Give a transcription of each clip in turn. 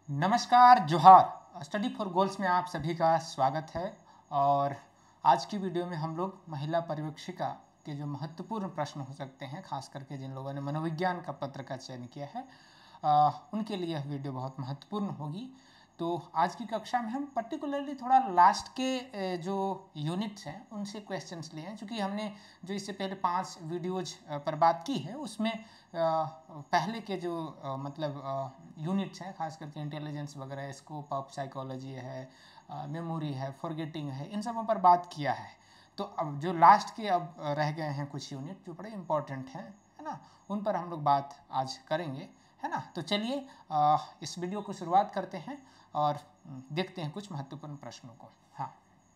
नमस्कार जोहार। Study for goals में आप सभी का स्वागत है। और आज की वीडियो में हम लोग महिला पर्यवेक्षिका के जो महत्वपूर्ण प्रश्न हो सकते हैं, खास करके जिन लोगों ने मनोविज्ञान का पत्र का चयन किया है उनके लिए यह वीडियो बहुत महत्वपूर्ण होगी। तो आज की कक्षा में हम पर्टिकुलरली थोड़ा लास्ट के जो यूनिट्स हैं उनसे क्वेश्चंस लिए हैं, क्योंकि हमने जो इससे पहले 5 वीडियोज पर बात की है उसमें पहले के जो यूनिट्स हैं, खास करके इंटेलिजेंस वगैरह, स्कोप ऑफ साइकोलॉजी है, मेमोरी है, फॉरगेटिंग है, इन सबों पर बात किया है। तो अब जो लास्ट के अब रह गए हैं कुछ यूनिट जो बड़े इंपॉर्टेंट हैं, है ना, उन पर हम लोग बात आज करेंगे, है ना। तो चलिए इस वीडियो को शुरुआत करते हैं और देखते हैं कुछ महत्वपूर्ण प्रश्नों को। हाँ,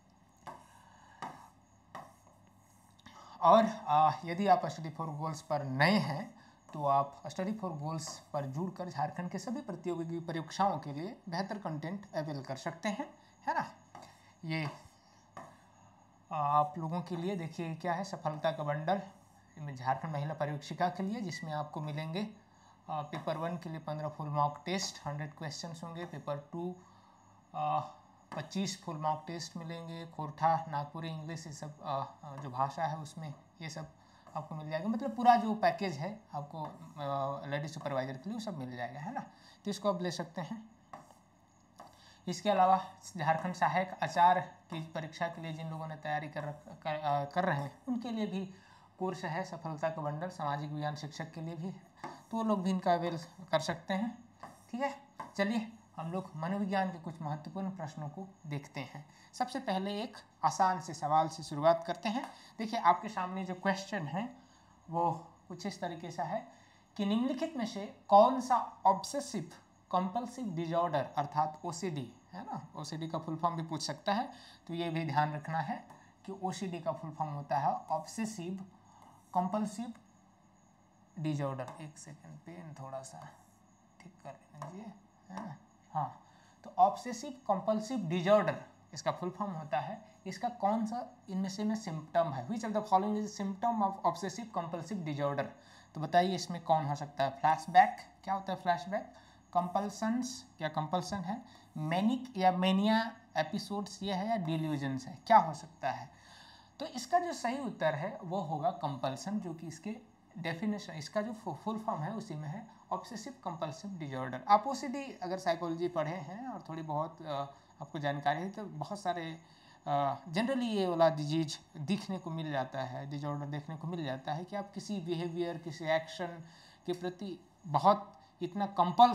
और यदि आप स्टडी फॉर गोल्स पर नए हैं तो आप स्टडी फॉर गोल्स पर जुड़कर झारखंड के सभी प्रतियोगी परीक्षाओं के लिए बेहतर कंटेंट अवेल कर सकते हैं, है ना। ये आप लोगों के लिए देखिए क्या है, सफलता का बंडल झारखंड महिला पर्यवेक्षिका के लिए, जिसमें आपको मिलेंगे पेपर 1 के लिए 15 फुल मॉक टेस्ट, 100 क्वेश्चंस होंगे। पेपर 2 25 फुल मॉक टेस्ट मिलेंगे। खोरठा, नागपुरी, इंग्लिश, ये सब जो भाषा है उसमें ये सब आपको मिल जाएगा। मतलब पूरा जो पैकेज है आपको लेडी सुपरवाइजर के लिए वो सब मिल जाएगा, है ना। तो इसको आप ले सकते हैं। इसके अलावा झारखंड सहायक आचार्य की परीक्षा के लिए जिन लोगों ने तैयारी कर रहे हैं उनके लिए भी कोर्स है सफलता का बंडल, सामाजिक विज्ञान शिक्षक के लिए भी, तो वो लोग भी इनका अवेल कर सकते हैं। ठीक है, चलिए हम लोग मनोविज्ञान के कुछ महत्वपूर्ण प्रश्नों को देखते हैं। सबसे पहले एक आसान से सवाल से शुरुआत करते हैं। देखिए आपके सामने जो क्वेश्चन है वो कुछ इस तरीके से है कि निम्नलिखित में से कौन सा ऑब्सेसिव कंपल्सिव डिजॉर्डर अर्थात ओसीडी, है ना, ओसीडी का फुल फॉर्म भी पूछ सकता है, तो ये भी ध्यान रखना है कि ओसीडी का फुल फॉर्म होता है ऑब्सेसिव कंपल्सिव डिजॉर्डर। एक सेकेंड, पेन थोड़ा सा ठीक कर लीजिए, है ना। हाँ, तो ऑब्सेसिव कंपल्सिव डिजॉर्डर इसका फुल फॉर्म होता है। इसका कौन सा इनमें से में सिम्टम है, which of the following is symptom of obsessive compulsive disorder. तो बताइए इसमें कौन हो सकता है। फ्लैशबैक, क्या होता है फ्लैशबैक? कंपल्सन्स, क्या कंपल्सन है? मैनिक या मेनिया एपिसोड्स ये है, या डिल्यूजन्स है, क्या हो सकता है? तो इसका जो सही उत्तर है वो होगा कंपल्सन, जो कि इसके डेफिनेशन, इसका जो फुल फॉर्म है उसी में है ऑब्सेसिव कंपल्सिव डिजॉर्डर। आप ओसीडी अगर साइकोलॉजी पढ़े हैं और थोड़ी बहुत आपको जानकारी है तो बहुत सारे जनरली ये वाला डिजीज दिखने को मिल जाता है, डिजॉर्डर देखने को मिल जाता है कि आप किसी बिहेवियर, किसी एक्शन के प्रति बहुत इतना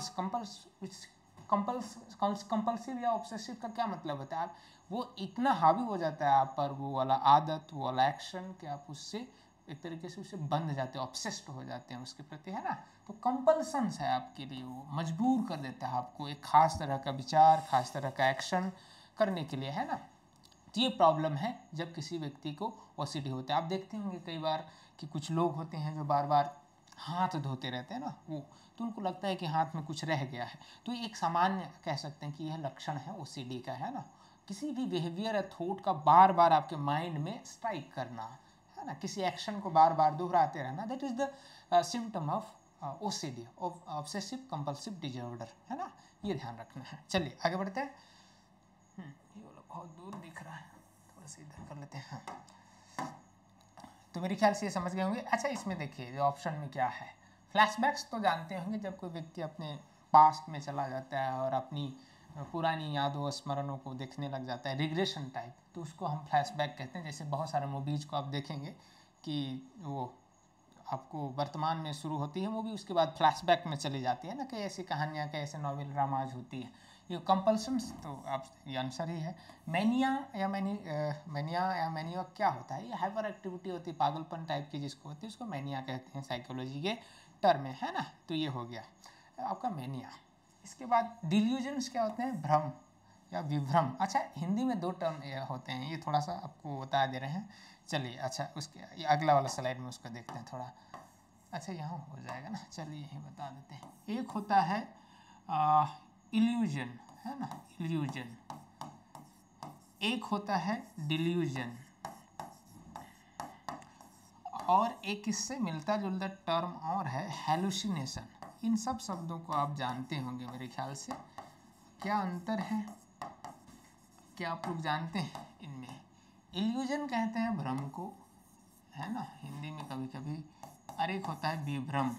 कंपल्सिव या ऑब्सेसिव का क्या मतलब होता है, आप वो इतना हावी हो जाता है आप पर, वो वाला आदत, वो वाला एक्शन, कि आप उससे एक तरीके से उससे बंध जाते हैं, ऑब्सेस्ड हो जाते हैं उसके प्रति, है ना। तो कंपल्सन्स है आपके लिए, वो मजबूर कर देता है आपको एक खास तरह का विचार, खास तरह का एक्शन करने के लिए, है ना। तो ये प्रॉब्लम है जब किसी व्यक्ति को ओसीडी होता है। आप देखते होंगे कई बार कि कुछ लोग होते हैं जो बार बार हाथ धोते रहते हैं ना, वो तो उनको लगता है कि हाथ में कुछ रह गया है। तो एक सामान्य कह सकते हैं कि यह लक्षण है ओसीडी का, है ना। किसी भी बिहेवियर या थॉट का बार बार आपके माइंड में स्ट्राइक करना, है ना, किसी एक्शन को बार बार दोहराते रहना, that is the symptom of OCD, obsessive compulsive disorder, है ना। ये ध्यान रखना है। चलिए आगे बढ़ते हैं। ये वाला बहुत दूर दिख रहा है, थोड़ा सा इधर कर लेते हैं। तो मेरे ख्याल से ये समझ गए होंगे। अच्छा, इसमें देखिए जो ऑप्शन में क्या है, फ्लैशबैक्स तो जानते होंगे, जब कोई व्यक्ति अपने पास्ट में चला जाता है और अपनी पुरानी यादों स्मरणों को देखने लग जाता है, रिग्रेशन टाइप, तो उसको हम फ्लैशबैक कहते हैं। जैसे बहुत सारे मूवीज़ को आप देखेंगे कि वो आपको वर्तमान में शुरू होती है मूवी, उसके बाद फ्लैशबैक में चली जाती है ना, कई ऐसी कहानियाँ, कई ऐसे नॉवेल ड्रामाज होती है। ये कंपल्सन्स, तो आप ये आंसर ही है। मैनिया या मैनिया क्या होता है? ये हाइपर एक्टिविटी होती है, पागलपन टाइप की जिसको होती है उसको मैनिया कहते हैं साइकोलॉजी के टर्म में, है ना। तो ये हो गया आपका मैनिया। इसके बाद डिल्यूजन्स क्या होते हैं? भ्रम या विभ्रम। अच्छा, हिंदी में 2 टर्म होते हैं, ये थोड़ा सा आपको बता दे रहे हैं। चलिए, अच्छा उसके ये अगला वाला स्लाइड में उसको देखते हैं थोड़ा। अच्छा, यहाँ हो जाएगा ना, चलिए यही बता देते हैं। एक होता है इल्यूजन, है ना, इल्यूजन। एक होता है डिल्यूजन, और एक इससे मिलता जुलता टर्म और है हेलुसिनेशन। इन सब शब्दों को आप जानते होंगे मेरे ख्याल से। क्या अंतर है, क्या आप लोग जानते हैं इनमें? इल्यूजन कहते हैं भ्रम को, है ना, हिंदी में कभी कभी, और एक होता है विभ्रम,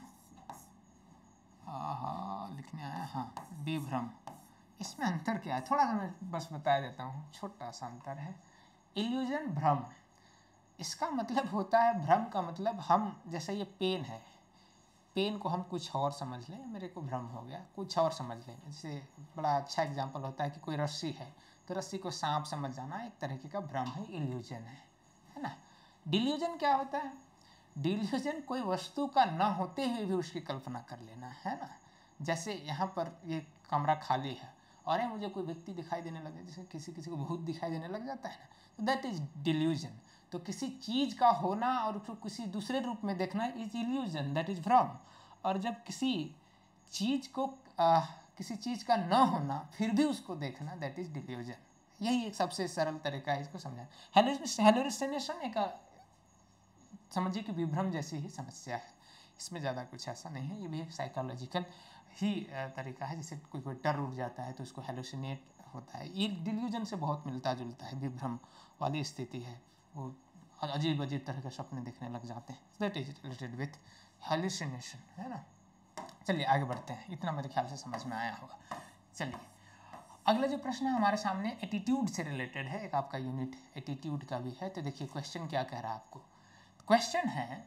लिखने आया, हाँ, विभ्रम। इसमें अंतर क्या है, थोड़ा सा मैं बस बता देता हूँ, छोटा सा अंतर है। इल्यूजन भ्रम, इसका मतलब होता है, भ्रम का मतलब हम, जैसे ये पेन है, पेन को हम कुछ और समझ लें, मेरे को भ्रम हो गया, कुछ और समझ लें। जैसे बड़ा अच्छा एग्जांपल होता है कि कोई रस्सी है, तो रस्सी को सांप समझ जाना एक तरीके का भ्रम है, इल्यूजन है ना। डिल्यूजन क्या होता है? डिल्यूजन कोई वस्तु का न होते हुए भी उसकी कल्पना कर लेना, है ना। जैसे यहाँ पर ये कमरा खाली है और मुझे कोई व्यक्ति दिखाई देने लगे, जैसे किसी किसी को भूत दिखाई देने लग जाता है ना, तो दैट इज डिल्यूजन। तो किसी चीज़ का होना और उसको किसी दूसरे रूप में देखना इज इल्यूजन, दैट इज भ्रम। और जब किसी चीज़ को किसी चीज़ का न होना फिर भी उसको देखना, दैट इज डिल्यूजन। यही एक सबसे सरल तरीका है इसको समझाना। हेलुसिनेशन एक समझिए कि विभ्रम जैसी ही समस्या है, इसमें ज़्यादा कुछ ऐसा नहीं है। ये भी एक साइकोलॉजिकल ही तरीका है, जैसे कोई डर उड़ जाता है तो उसको हेलुसिनेट होता है। ये डिल्यूजन से बहुत मिलता जुलता है, विभ्रम वाली स्थिति है, वो अजीब अजीब तरह के सपने देखने लग जाते हैं, that is related with hallucination, है ना। चलिए आगे बढ़ते हैं, इतना मेरे ख्याल से समझ में आया होगा। चलिए अगला जो प्रश्न है हमारे सामने एटीट्यूड से रिलेटेड है, एक आपका यूनिट एटीट्यूड का भी है। तो देखिए क्वेश्चन क्या कह रहा है आपको। क्वेश्चन है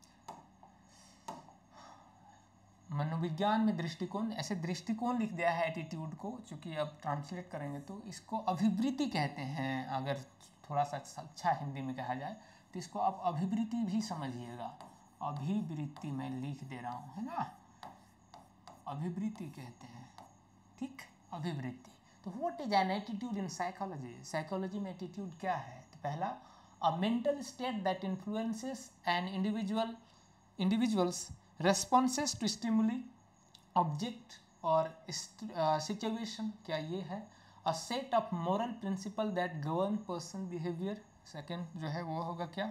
मनोविज्ञान में दृष्टिकोण, ऐसे दृष्टिकोण लिख दिया है एटीट्यूड को, चूंकि अब ट्रांसलेट करेंगे तो इसको अभिवृत्ति कहते हैं। अगर थोड़ा सा अच्छा हिंदी में कहा जाए तो इसको आप अभिवृत्ति भी समझिएगा। अभिवृत्ति मैं लिख दे रहा हूँ, है ना, अभिवृत्ति कहते हैं, ठीक, अभिवृत्ति। तो what is an attitude in psychology? Psychology में एटीट्यूड क्या है? तो पहला, a mental state that influences an individuals responses to stimuli, object और situation, क्या ये है? a set of moral principle that govern person behavior, second जो है वो होगा क्या?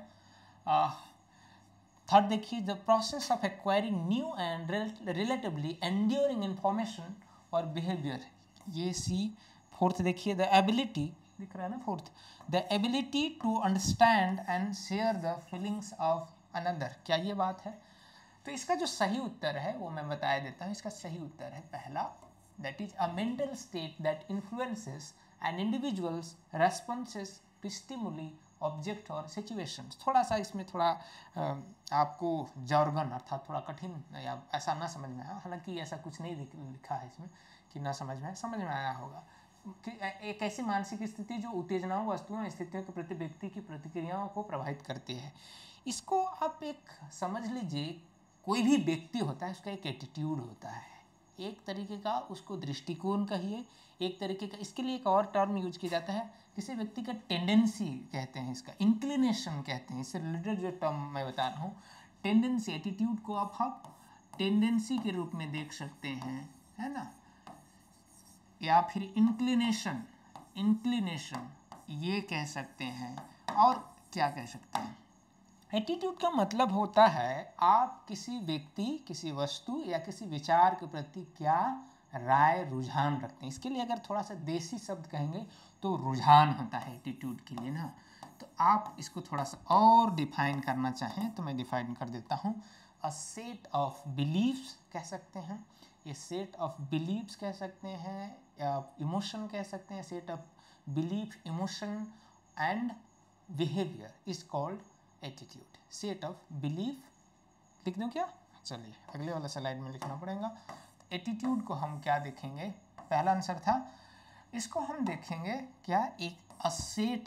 थर्ड देखिए, the process of acquiring new and relatively enduring information और behavior, ये सी। फोर्थ देखिए, the ability, दिख रहा है ना fourth, the ability to understand and share the feelings of another, क्या ये बात है? तो इसका जो सही उत्तर है वो मैं बता देता हूँ। इसका सही उत्तर है पहला, that is a mental state that influences an individuals responses to stimuli, object और सिचुएशंस। थोड़ा सा इसमें थोड़ा आपको जॉर्गन अर्थात थोड़ा कठिन या ऐसा ना समझ में आया, हालांकि ऐसा कुछ नहीं लिखा है इसमें कि ना समझ में आया होगा। कि एक ऐसी मानसिक स्थिति जो उत्तेजनाओं, वस्तुओं, स्थितियों के प्रति व्यक्ति की प्रतिक्रियाओं को प्रभावित करती है। इसको आप एक समझ लीजिए, कोई भी व्यक्ति होता है उसका एक एटीट्यूड होता है, एक तरीके का उसको दृष्टिकोण कहिए, एक तरीके का, इसके लिए एक और टर्म यूज किया जाता है, किसी व्यक्ति का टेंडेंसी कहते हैं, इसका इंक्लिनेशन कहते हैं। इससे रिलेटेड जो टर्म मैं बता रहा हूँ, टेंडेंसी, एटीट्यूड को आप टेंडेंसी के रूप में देख सकते हैं, है ना, या फिर इंक्लिनेशन ये कह सकते हैं। और क्या कह सकते हैं? एटीट्यूड का मतलब होता है आप किसी व्यक्ति, किसी वस्तु या किसी विचार के प्रति क्या राय, रुझान रखते हैं। इसके लिए अगर थोड़ा सा देसी शब्द कहेंगे तो रुझान होता है एटीट्यूड के लिए ना। तो आप इसको थोड़ा सा और डिफाइन करना चाहें तो मैं डिफाइन कर देता हूँ, अ सेट ऑफ बिलीव्स कह सकते हैं, ये सेट ऑफ बिलीव्स कह सकते हैं, या इमोशन कह सकते हैं। Set of belief, emotion and behaviour is called attitude. Set of belief लिख दूं क्या? चलिए अगले वाला स्लाइड में लिखना पड़ेगा। एटीट्यूड को हम क्या देखेंगे? पहला आंसर था, इसको हम देखेंगे क्या, एक अ सेट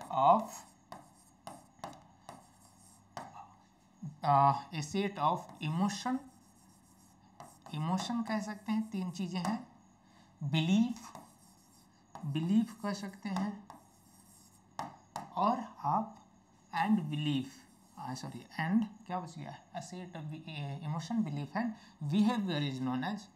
ऑफ इमोशन कह सकते हैं, तीन चीजें हैं, बिलीफ कह सकते हैं, और आप एंड बिलीफ, एंड क्या बच गया, a set of emotion, belief and behaviour is known as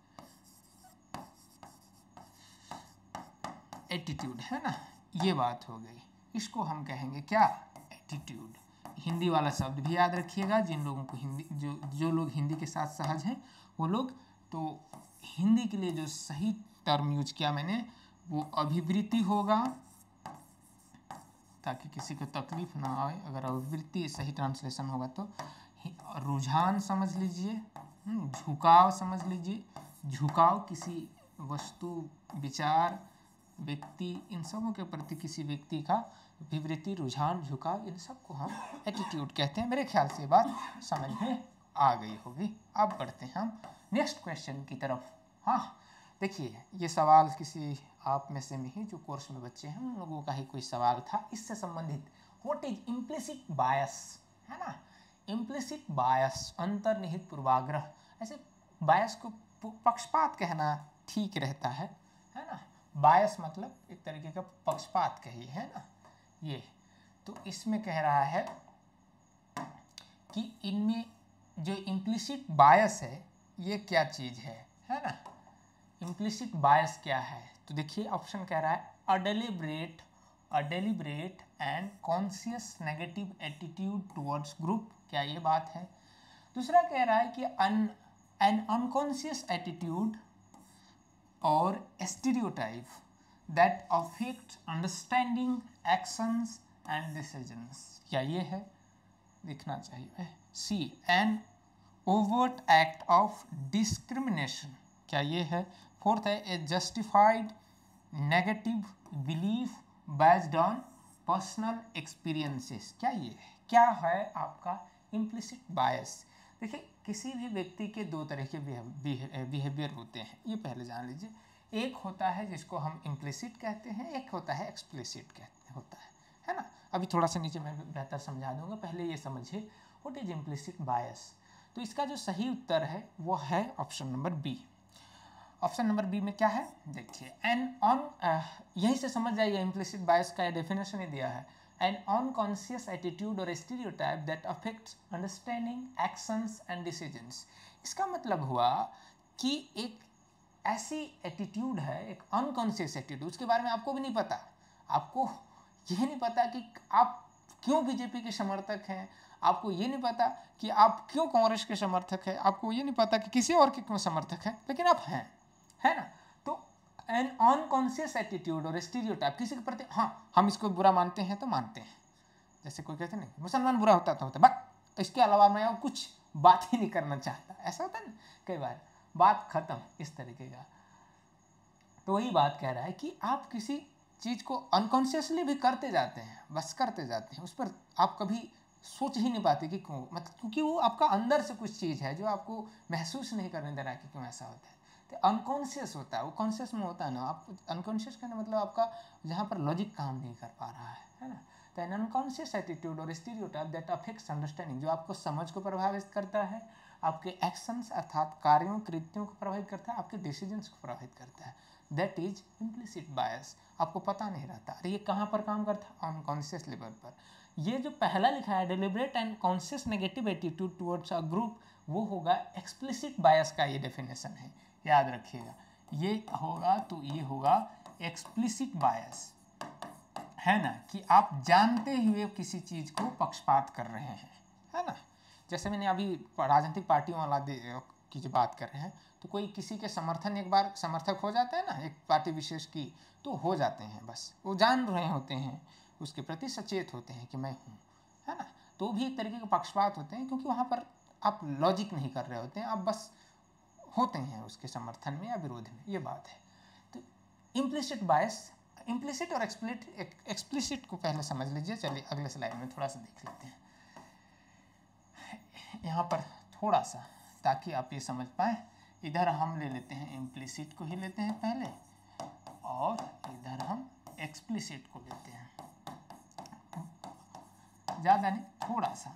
attitude, है ना। ये बात हो गई, इसको हम कहेंगे क्या, एटीट्यूड। हिंदी वाला शब्द भी याद रखिएगा, जिन लोगों को हिंदी, जो लोग हिंदी के साथ सहज हैं वो लोग, तो हिंदी के लिए जो सही टर्म यूज किया मैंने वो अभिवृत्ति होगा, ताकि किसी को तकलीफ ना आए, अगर अभिवृत्ति सही ट्रांसलेशन होगा तो। रुझान समझ लीजिए, झुकाव समझ लीजिए, झुकाव किसी वस्तु, विचार, व्यक्ति, इन सबों के प्रति किसी व्यक्ति का विवृत्ति, रुझान, झुकाव, इन सबको हम एटीट्यूड कहते हैं। मेरे ख्याल से बात समझ में आ गई होगी। अब बढ़ते हैं हम नेक्स्ट क्वेश्चन की तरफ। हाँ देखिए, ये सवाल किसी आप में से नहीं जो कोर्स में बच्चे हैं उन लोगों का ही कोई सवाल था इससे संबंधित। व्हाट इज इम्प्लिसिट बायस, है ना। इम्प्लिसिट बायस, अंतर्निहित पूर्वाग्रह। ऐसे बायस को पक्षपात कहना ठीक रहता है ना। बायस मतलब एक तरीके का पक्षपात कहिए, है ना। ये तो इसमें कह रहा है कि इनमें जो इम्प्लिसिट बायस है ये क्या चीज़ है ना। इम्प्लिसिट बायस क्या है, तो देखिए ऑप्शन कह रहा है a deliberate and conscious negative attitude towards group, क्या ये बात है। दूसरा कह रहा है कि एन अनकॉन्शियस एटीट्यूड और stereotype that affect understanding, actions and decisions, क्या ये है, लिखना चाहिए। C an overt act of discrimination, क्या ये है। फोर्थ है a justified negative belief based on personal experiences, क्या ये है। क्या है आपका इम्प्लिसिट बायस। देखिए किसी भी व्यक्ति के दो तरह के बिहेवियर होते हैं, ये पहले जान लीजिए। एक होता है जिसको हम इम्प्लिसिट कहते हैं, एक होता है एक्सप्लिसिट कहते होता है ना। अभी थोड़ा सा नीचे मैं बेहतर समझा दूंगा, पहले ये समझिए व्हाट इज इम्प्लिसिट बायस। तो इसका जो सही उत्तर है वो है option number B. Option number B में क्या है देखिए, यहीं से समझ जाइए इम्प्लिसिट बायस का डेफिनेशन ही दिया है। एन अनकॉन्शियस एटीट्यूड और stereotype that affects understanding, actions and decisions. इसका मतलब हुआ कि एक ऐसी एटीट्यूड है, एक अनकॉन्शियस एटीट्यूड, उसके बारे में आपको भी नहीं पता, आपको यह नहीं पता कि आप क्यों बीजेपी के समर्थक हैं, आपको ये नहीं पता कि आप क्यों कांग्रेस के समर्थक हैं, आपको ये नहीं पता कि किसी और के क्यों समर्थक हैं, लेकिन आप हैं, है ना। तो एन अनकॉन्शियस एटीट्यूड और स्टीरियोटाइप किसी के प्रति, हाँ हम इसको बुरा मानते हैं तो मानते हैं, जैसे कोई कहते नहीं मुसलमान बुरा होता तो होता, बट इसके अलावा मैं और कुछ बात ही नहीं करना चाहता, ऐसा होता है ना कई बार, बात खत्म, इस तरीके का। तो वही बात कह रहा है कि आप किसी चीज़ को अनकॉन्शियसली भी करते जाते हैं, बस करते जाते हैं, उस पर आप कभी सोच ही नहीं पाते कि क्यों, मतलब क्योंकि वो आपका अंदर से कुछ चीज़ है जो आपको महसूस नहीं करने दे रहा है कि क्यों ऐसा होता है। तो अनकॉन्शियस होता है, वो कॉन्शियस में होता है ना। आप अनकॉन्शियस कहना मतलब आपका जहाँ पर लॉजिक काम नहीं कर पा रहा है ना। तो एन अनकॉन्शियस एटीट्यूड और स्टीरियोटाइप दैट अफेक्ट्स अंडरस्टैंडिंग, जो आपको समझ को प्रभावित करता है, आपके एक्शंस अर्थात कार्यों कृत्यों को प्रभावित करता है, आपके डिसीजंस को प्रभावित करता है, दैट इज इम्प्लिसिट बायस। आपको पता नहीं रहता, अरे ये कहाँ पर काम करता है, अनकॉन्शियस लेवल पर। ये जो पहला लिखा है deliberate and conscious negative attitude towards a group, वो होगा एक्सप्लिसिट बायस का ये डेफिनेशन है, याद रखिएगा। ये होगा तो ये होगा एक्सप्लिसिट बायस, है ना, कि आप जानते हुए किसी चीज़ को पक्षपात कर रहे हैं, है ना। जैसे मैंने अभी राजनीतिक पार्टियों वाला की जो बात कर रहे हैं, तो कोई किसी के समर्थन एक बार समर्थक हो जाता है ना, एक पार्टी विशेष की, तो हो जाते हैं, बस वो जान रहे होते हैं, उसके प्रति सचेत होते हैं कि मैं हूँ, है ना। तो भी एक तरीके के पक्षपात होते हैं, क्योंकि वहाँ पर आप लॉजिक नहीं कर रहे होते हैं, आप बस होते हैं उसके समर्थन में या विरोध में, ये बात है। तो इम्प्लिसिट बायस, इम्प्लिसिट और एक्सप्लिसिट को पहले समझ लीजिए। चलिए अगले स्लाइड में थोड़ा सा देख लेते हैं यहाँ पर थोड़ा सा, ताकि आप ये समझ पाए। इधर हम ले लेते हैं इम्प्लिसिट को ही लेते हैं पहले, और इधर हम एक्सप्लिसिट को लेते हैं, ज़्यादा नहीं थोड़ा सा।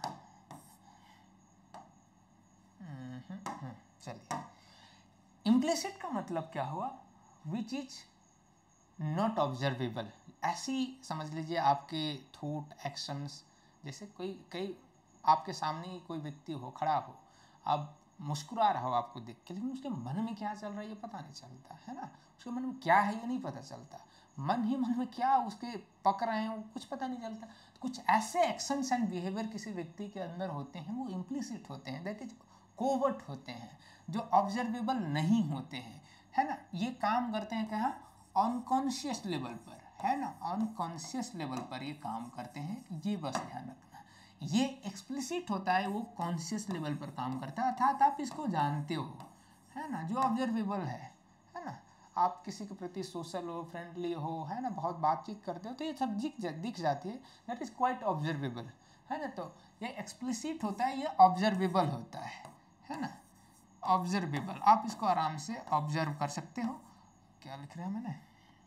चलिए, इम्प्लिसिट का मतलब क्या हुआ, विच इज नॉट ऑब्जर्वेबल। ऐसी समझ लीजिए आपके थॉट एक्शंस, जैसे कई आपके सामने ही कोई व्यक्ति हो, खड़ा हो, अब मुस्कुरा रहा हो आपको देख के, लेकिन उसके मन में क्या चल रहा है ये पता नहीं चलता, है ना। उसके मन में क्या है ये नहीं पता चलता, मन ही मन में क्या उसके पक रहे हैं कुछ पता नहीं चलता। तो कुछ ऐसे एक्शंस एंड बिहेवियर किसी व्यक्ति के अंदर होते हैं, वो इम्प्लिसिट होते हैं, दैट इज कोवर्ट होते हैं, जो ऑब्जर्वेबल नहीं होते हैं, है ना। ये काम करते हैं कहाँ, अनकॉन्शियस लेवल पर, है ना, अनकॉन्शियस लेवल पर ये काम करते हैं, ये बस ध्यान रखना। ये एक्सप्लिसिट होता है, वो कॉन्शियस लेवल पर काम करता है, अर्थात आप इसको जानते हो, है ना, जो ऑब्जर्वेबल है ना। आप किसी के प्रति सोशल हो, फ्रेंडली हो, है ना, बहुत बातचीत करते हो, तो ये सब दिख जाती है, दैट इज़ क्वाइट ऑब्जर्वेबल, है ना। तो ये एक्सप्लिसिट होता है, ये ऑब्जर्वेबल होता है ना, ऑब्जर्वेबल। आप इसको आराम से ऑब्जर्व कर सकते हो। क्या लिख रहे हैं मैंने,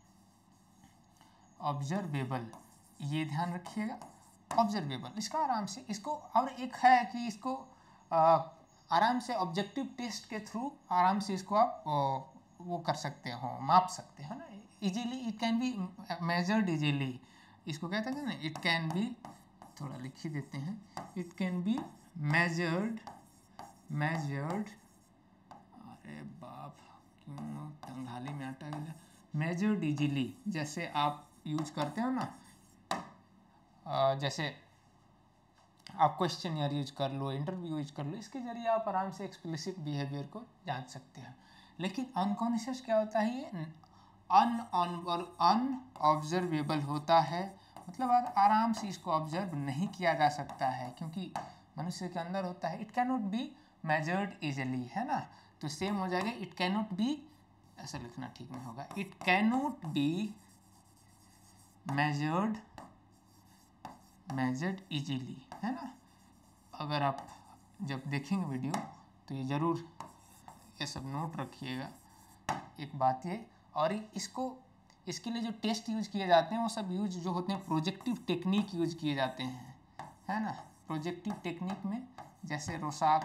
ऑब्जर्वेबल, ये ध्यान रखिएगा, ऑब्जर्वेबल। इसका आराम से इसको, और एक है कि इसको आराम से ऑब्जेक्टिव टेस्ट के थ्रू आराम से इसको आप वो कर सकते हो, माप सकते हो ना, easily. It can be measured easily, इसको कहते हैं ना, इट कैन बी, थोड़ा लिख ही देते हैं, इट कैन बी मेजर्ड, अरे बाप क्यों तंगाली में आटा गिला, मेजर्ड इजीली। जैसे आप यूज करते हो ना, जैसे आप क्वेश्चन यार यूज कर लो, इंटरव्यू यूज कर लो, इसके जरिए आप आराम से एक्सप्लिसिट बिहेवियर को जांच सकते हैं। लेकिन अनकॉन्शियस क्या होता है, ये अनऑब्जर्वेबल होता है, मतलब आराम से इसको ऑब्जर्व नहीं किया जा सकता है, क्योंकि मनुष्य के अंदर होता है। It cannot be measured easily, है ना, तो सेम हो जाएगा, इट कैनॉट बी, ऐसा लिखना ठीक नहीं होगा, it cannot be measured easily, है ना। अगर आप जब देखेंगे वीडियो तो ये ज़रूर ये सब नोट रखिएगा। एक बात ये, और इसके लिए जो टेस्ट यूज किए जाते हैं वो सब यूज जो होते हैं, प्रोजेक्टिव टेक्निक यूज किए जाते हैं, है ना। प्रोजेक्टिव टेक्निक में जैसे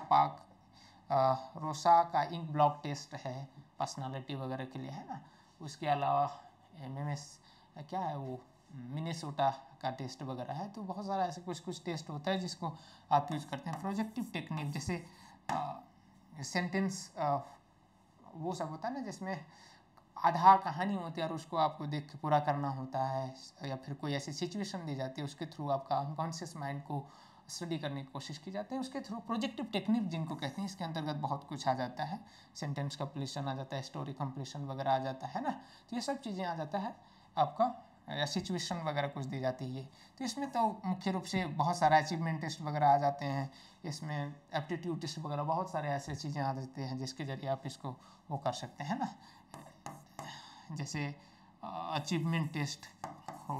रोसा का इंक ब्लॉक टेस्ट है पर्सनालिटी वगैरह के लिए, है ना। उसके अलावा MMS क्या है वो, मिनेसोटा का टेस्ट वगैरह है। तो बहुत सारा ऐसे कुछ टेस्ट होता है जिसको आप यूज़ करते हैं। प्रोजेक्टिव टेक्निक जैसे सेंटेंस वो सब होता है ना, जिसमें आधा कहानी होती है और उसको आपको देख के पूरा करना होता है, या फिर कोई ऐसी सिचुएशन दी जाती है, उसके थ्रू आपका अनकॉन्शियस माइंड को स्टडी करने की कोशिश की जाती है, उसके थ्रू प्रोजेक्टिव टेक्निक जिनको कहते हैं। इसके अंतर्गत बहुत कुछ आ जाता है, सेंटेंस कंप्लीशन आ जाता है, स्टोरी कंप्लीशन वगैरह आ जाता है ना, तो ये सब चीज़ें आ जाता है आपका, या सिचुएशन वगैरह कुछ दी जाती है। तो इसमें तो मुख्य रूप से बहुत सारा अचीवमेंट टेस्ट वगैरह आ जाते हैं, इसमें एप्टीट्यूड टेस्ट वगैरह, बहुत सारे ऐसे चीज़ें आ जाती हैं जिसके ज़रिए आप इसको वो कर सकते हैं ना। जैसे अचीवमेंट टेस्ट हो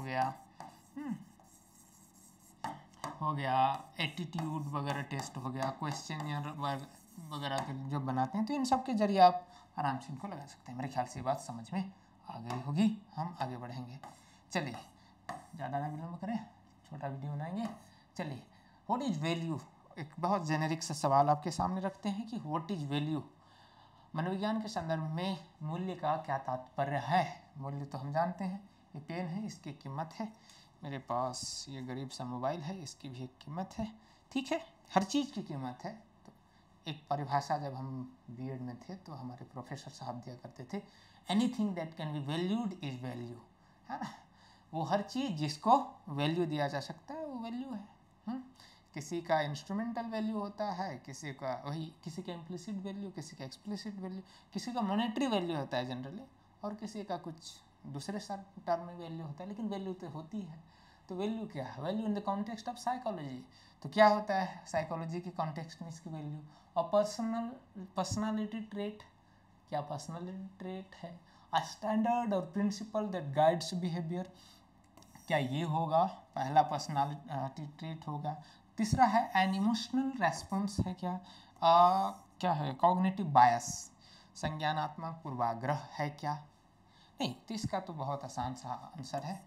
गया, एटीट्यूड वगैरह टेस्ट हो गया, क्वेश्चन वगैरह के जो बनाते हैं, तो इन सब के जरिए आप आराम से इनको लगा सकते हैं। मेरे ख्याल से ये बात समझ में आ गई होगी। हम आगे बढ़ेंगे, चलिए ज़्यादा ना विलम्ब करें, छोटा वीडियो बनाएंगे। चलिए, व्हाट इज़ वैल्यू, एक बहुत जेनेरिक सा सवाल आपके सामने रखते हैं कि व्हाट इज़ वैल्यू। मनोविज्ञान के संदर्भ में मूल्य का क्या तात्पर्य है। मूल्य तो हम जानते हैं, ये पेन है, इसकी कीमत है, मेरे पास ये गरीब सा मोबाइल है, इसकी भी एक कीमत है, ठीक है, हर चीज़ की कीमत है। तो एक परिभाषा जब हम बीएड में थे तो हमारे प्रोफेसर साहब दिया करते थे, anything that can be valued is value, है ना। वो हर चीज़ जिसको वैल्यू दिया जा सकता है वो वैल्यू है। किसी का इंस्ट्रूमेंटल वैल्यू होता है, किसी का इम्प्लिसिट वैल्यू, किसी का एक्सप्लिसिट वैल्यू, किसी का मॉनेटरी वैल्यू होता है जनरली, और किसी का कुछ दूसरे टर्म में वैल्यू होता है, लेकिन वैल्यू तो होती है। तो वैल्यू क्या है, value in the context of psychology. तो क्या होता है साइकोलॉजी के कॉन्टेक्स्ट में इसकी वैल्यू, और पर्सनालिटी ट्रेट, क्या पर्सनालिटी ट्रेट है, अ स्टैंडर्ड और प्रिंसिपल दैट गाइड्स बिहेवियर, क्या ये होगा, पहला पर्सनालिटी ट्रेट होगा। तीसरा है एन इमोशनल रेस्पॉन्स है, क्या है, कॉग्निटिव बायस, संज्ञानात्मक पूर्वाग्रह है क्या, नहीं, तो इसका तो बहुत आसान सा आंसर है,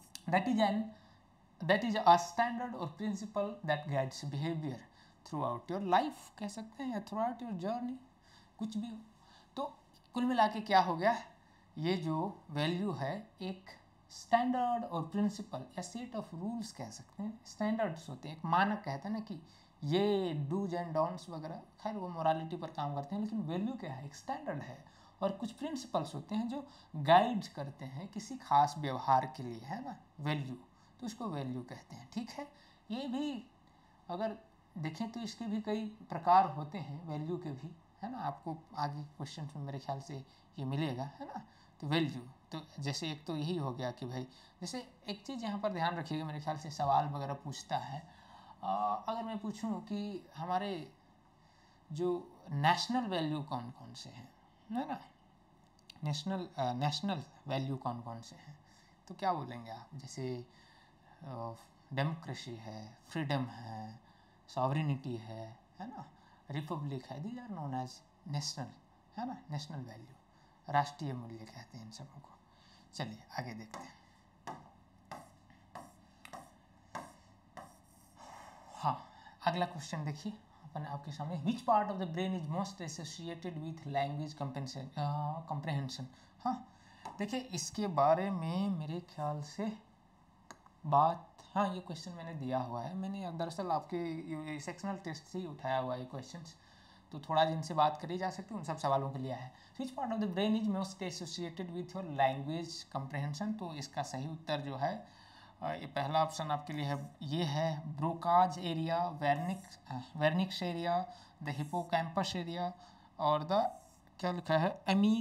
दैट इज अ स्टैंडर्ड और principle that guides behaviour throughout your life, कह सकते हैं, या थ्रू आउट योर जर्नी, कुछ भी हो। तो कुल मिला के क्या हो गया, ये जो वैल्यू है एक स्टैंडर्ड और प्रिंसिपल या सेट ऑफ रूल्स कह सकते हैं। स्टैंडर्ड्स होते हैं, एक मानक कहते हैं ना कि ये डूज एंड डोंट्स वगैरह, खैर वो मोरालिटी पर काम करते हैं, लेकिन वैल्यू क्या है, एक स्टैंडर्ड है, और कुछ प्रिंसिपल्स होते हैं जो गाइड करते हैं किसी खास व्यवहार के लिए, है ना, वैल्यू, तो उसको वैल्यू कहते हैं, ठीक है। ये भी अगर देखें तो इसके भी कई प्रकार होते हैं वैल्यू के भी, है ना, आपको आगे क्वेश्चन में मेरे ख्याल से ये मिलेगा, है ना। तो वैल्यू, तो जैसे एक तो यही हो गया कि भाई, जैसे एक चीज़ यहाँ पर ध्यान रखिएगा, मेरे ख्याल से सवाल वगैरह पूछता है, अगर मैं पूछूं कि हमारे जो नेशनल वैल्यू कौन कौन से हैं, है ना, नेशनल वैल्यू कौन कौन से हैं, तो क्या बोलेंगे आप? जैसे डेमोक्रेसी है, फ्रीडम है, सॉवरिनिटी है ना, रिपब्लिक है, these are known as national, है ना, नेशनल वैल्यू, राष्ट्रीय मूल्य कहते हैं इन सबों को। चलिए आगे देखते हैं। हाँ, अगला क्वेश्चन देखिए अपन आपके सामने, which part of the brain is most associated with language comprehension. हाँ देखिए, इसके बारे में मेरे ख्याल से बात, हाँ ये क्वेश्चन मैंने दिया हुआ है, मैंने दरअसल आपके सेक्शनल टेस्ट से ही उठाया हुआ है क्वेश्चन, तो थोड़ा जिनसे बात करी जा सकती है उन सब सवालों के लिए है। Which part of the brain is most associated with your language comprehension, तो इसका सही उत्तर जो है ये पहला ऑप्शन आपके लिए है, ये है Broca's area, Wernicke's area, the hippocampus area, और द क्या लिखा है,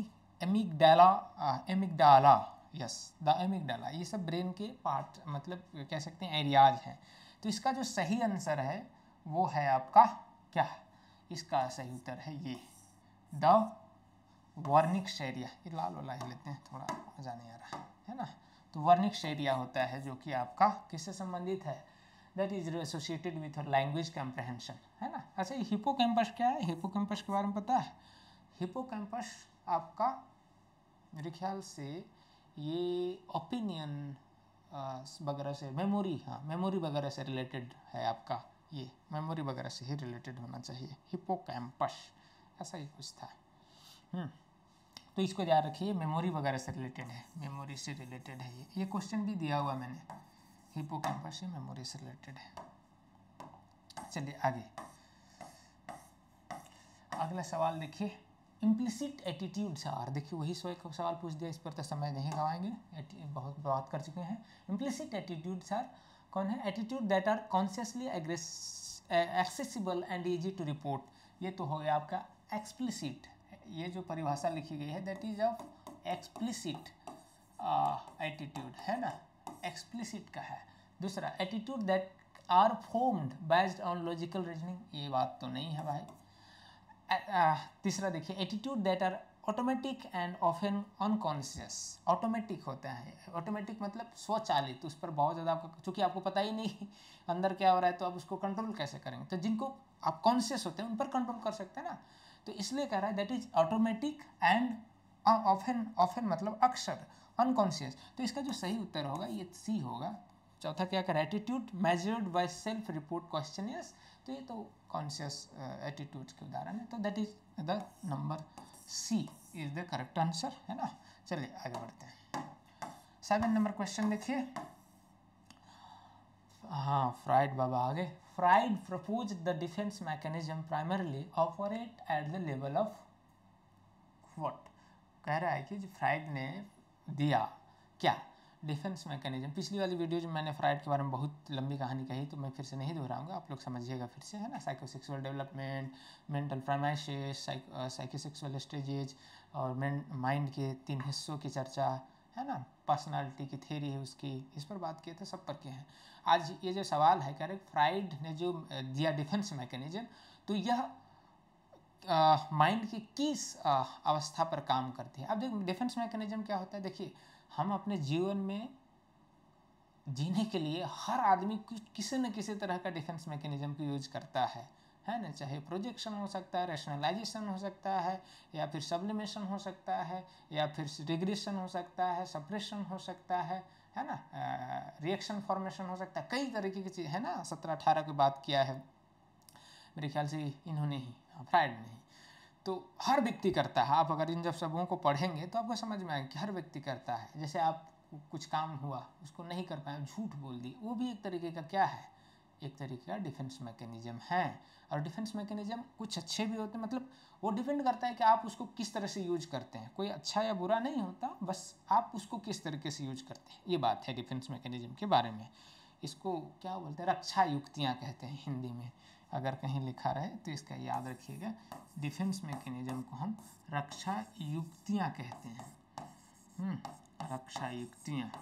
एमिगडाला, यस द एमिगडाला। ये सब ब्रेन के पार्ट, मतलब कह सकते हैं एरियाज हैं। तो इसका जो सही आंसर है वो है आपका क्या, इसका सही उत्तर है ये द वर्निक्स एरिया। ये लाल वाला ही लेते हैं, थोड़ा मज़ा नहीं आ रहा है ना। तो वर्निक्स एरिया होता है जो कि आपका किससे संबंधित है, that is associated with language comprehension, है ना। अच्छा, ये हिपोकैम्पस क्या है, हिपोकैम्पस के बारे में पता है? हिपोकैम्पस आपका मेरे ख्याल से ये ओपिनियन वगैरह से, मेमोरी, हाँ मेमोरी वगैरह से रिलेटेड है आपका, ये मेमोरी वगैरह से ही रिलेटेड होना चाहिए हिपोकैम्पस, ऐसा ही कुछ था। तो इसको याद रखिए, मेमोरी वगैरह से रिलेटेड है, मेमोरी से रिलेटेड है ये क्वेश्चन भी दिया हुआ मैंने, हिपोकैम्पस ही मेमोरी से रिलेटेड है। चलिए आगे, अगला सवाल देखिए, इम्प्लिसिट एटीट्यूड्स आर, देखिए वही सवाल पूछ दिया, इस पर तो समय नहीं गवाएंगे, बहुत बात कर चुके हैं। इम्प्लिसिट एटीट्यूड्स आर कौन है, attitude that are consciously accessible and easy to report, ये तो हो गया आपका एक्सप्लिसिट, ये जो परिभाषा लिखी गई है that is of explicit attitude, है ना, एक्सप्लिसिट का है। दूसरा, attitude that are formed based on logical reasoning, ये बात तो नहीं है भाई। तीसरा देखिए, attitude that are automatic and often unconscious, automatic होता है, ऑटोमेटिक मतलब स्वचालित, उस पर बहुत ज़्यादा आपको, चूँकि आपको पता ही नहीं अंदर क्या हो रहा है तो आप उसको कंट्रोल कैसे करेंगे, तो जिनको आप कॉन्शियस होते हैं उन पर कंट्रोल कर सकते हैं ना, तो इसलिए कह रहा है that is automatic and often मतलब अक्सर, अनकॉन्शियस, तो इसका जो सही उत्तर होगा ये सी होगा। चौथा क्या कर, attitude measured by self report questionnaires, तो ये तो कॉन्शियस एटीट्यूड के उदाहरण है, तो that is the number C is the correct answer, है ना। चलिए आगे बढ़ते हैं। 7 नंबर क्वेश्चन देखिए, हाँ फ्राइड बाबा आगे, Freud propose the defence mechanism primarily operate at the level of what, कह रहा है कि जो फ्राइड ने दिया क्या, डिफेंस मैकेनिज्म। पिछली वाली वीडियो जो मैंने फ्राइड के बारे में बहुत लंबी कहानी कही, तो मैं फिर से नहीं दोहराऊंगा, आप लोग समझिएगा फिर से, है ना। Psychosexual development, mental premises, psychosexual stages, और माइंड के 3 हिस्सों की चर्चा, है ना, पर्सनालिटी की थ्योरी है उसकी, इस पर बात किए थे, सब पर किए हैं। आज ये जो सवाल है, कह रहे फ्राइड ने जो दिया डिफेंस मैकेनिज्म, तो यह माइंड की किस अवस्था पर काम करती है। अब देखिए डिफेंस मैकेनिज्म क्या होता है, देखिए हम अपने जीवन में जीने के लिए हर आदमी किसी न किसी तरह का डिफेंस मैकेनिज्म को यूज करता है ना, चाहे प्रोजेक्शन हो सकता है, रैशनलाइजेशन हो सकता है, या फिर सब्लिमेशन हो सकता है, या फिर रिग्रेशन हो सकता है, सप्रेशन हो सकता है ना, रिएक्शन फॉर्मेशन हो सकता है, कई तरीके की चीज़ है ना। 17-18 की बात किया है मेरे ख्याल से इन्होंने ही, फ्राइड ने ही। तो हर व्यक्ति करता है, आप अगर इन जब सबों को पढ़ेंगे तो आपको समझ में आएगा कि हर व्यक्ति करता है। जैसे आप कुछ काम हुआ उसको नहीं कर पाए, झूठ बोल दी, वो भी एक तरीके का क्या है, एक तरीके का डिफेंस मैकेनिज्म है। और डिफेंस मैकेनिज्म कुछ अच्छे भी होते हैं, मतलब वो डिपेंड करता है कि आप उसको किस तरह से यूज करते हैं, कोई अच्छा या बुरा नहीं होता, बस आप उसको किस तरीके से यूज करते हैं, ये बात है डिफेंस मैकेनिज्म के बारे में। इसको क्या बोलते हैं, रक्षा युक्तियाँ कहते हैं हिंदी में, अगर कहीं लिखा रहे तो इसका याद रखिएगा, डिफेंस मैकेनिज्म को हम रक्षा युक्तियाँ कहते हैं। रक्षा युक्तियाँ,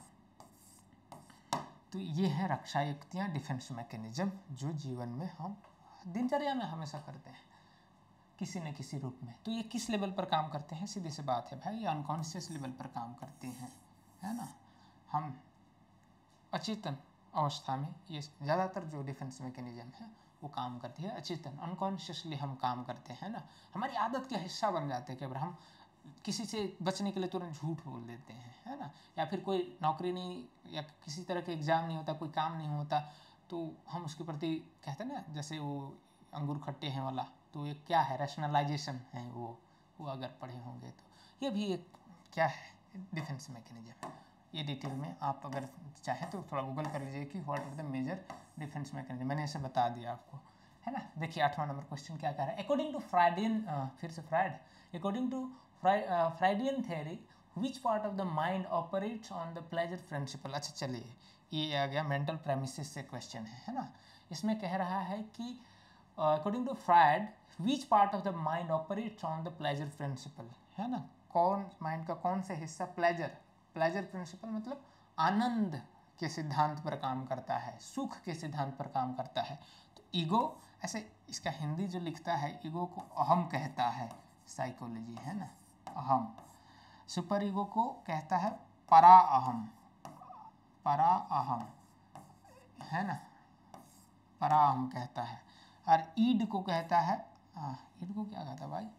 तो ये है रक्षा युक्तियाँ, डिफेंस मैकेनिज्म जो जीवन में हम दिनचर्या में हमेशा करते हैं किसी न किसी रूप में। तो ये किस लेवल पर काम करते हैं, सीधी सी बात है भाई, ये अनकॉन्शियस लेवल पर काम करती हैं, है ना। हम अचेतन अवस्था में ये ज़्यादातर जो डिफेंस मैकेनिज्म है वो काम करती है, अचेतन अनकॉन्शियसली हम काम करते हैं ना, हमारी आदत का हिस्सा बन जाते हैं कि अगर हम किसी से बचने के लिए तुरंत झूठ बोल देते हैं, है ना, या फिर कोई नौकरी नहीं या किसी तरह के एग्ज़ाम नहीं होता, कोई काम नहीं होता, तो हम उसके प्रति कहते हैं ना, जैसे वो अंगूर खट्टे हैं वाला, तो ये क्या है, रैशनलाइजेशन है वो अगर पढ़े होंगे तो ये भी एक क्या है, डिफेंस मैकेनिज्म। ये डिटेल में आप अगर चाहें तो थोड़ा गूगल कर लीजिए कि what are the major defence mechanism, मैंने ऐसे बता दिया आपको, है ना। देखिए 8वां नंबर क्वेश्चन क्या कह रहा है, अकॉर्डिंग टू फ्राइडियन, फिर से Freud, according to Freudian theory which part of the mind operates on the pleasure principle. अच्छा चलिए, ये आ गया मेंटल प्रेमिसेस से क्वेश्चन है ना। इसमें कह रहा है कि according to Freud which part of the mind operates on the pleasure principle, है ना, कौन माइंड का कौन सा हिस्सा प्लेजर प्रिंसिपल मतलब आनंद के सिद्धांत पर काम करता है, सुख के सिद्धांत पर काम करता है। तो ईगो, ऐसे इसका हिंदी जो लिखता है, ईगो को अहम कहता है साइकोलॉजी, है ना, अहम। सुपर ईगो को कहता है परा अहम, है ना, परा अहम कहता है। और ईड को कहता है, ईड को क्या कहता है भाई,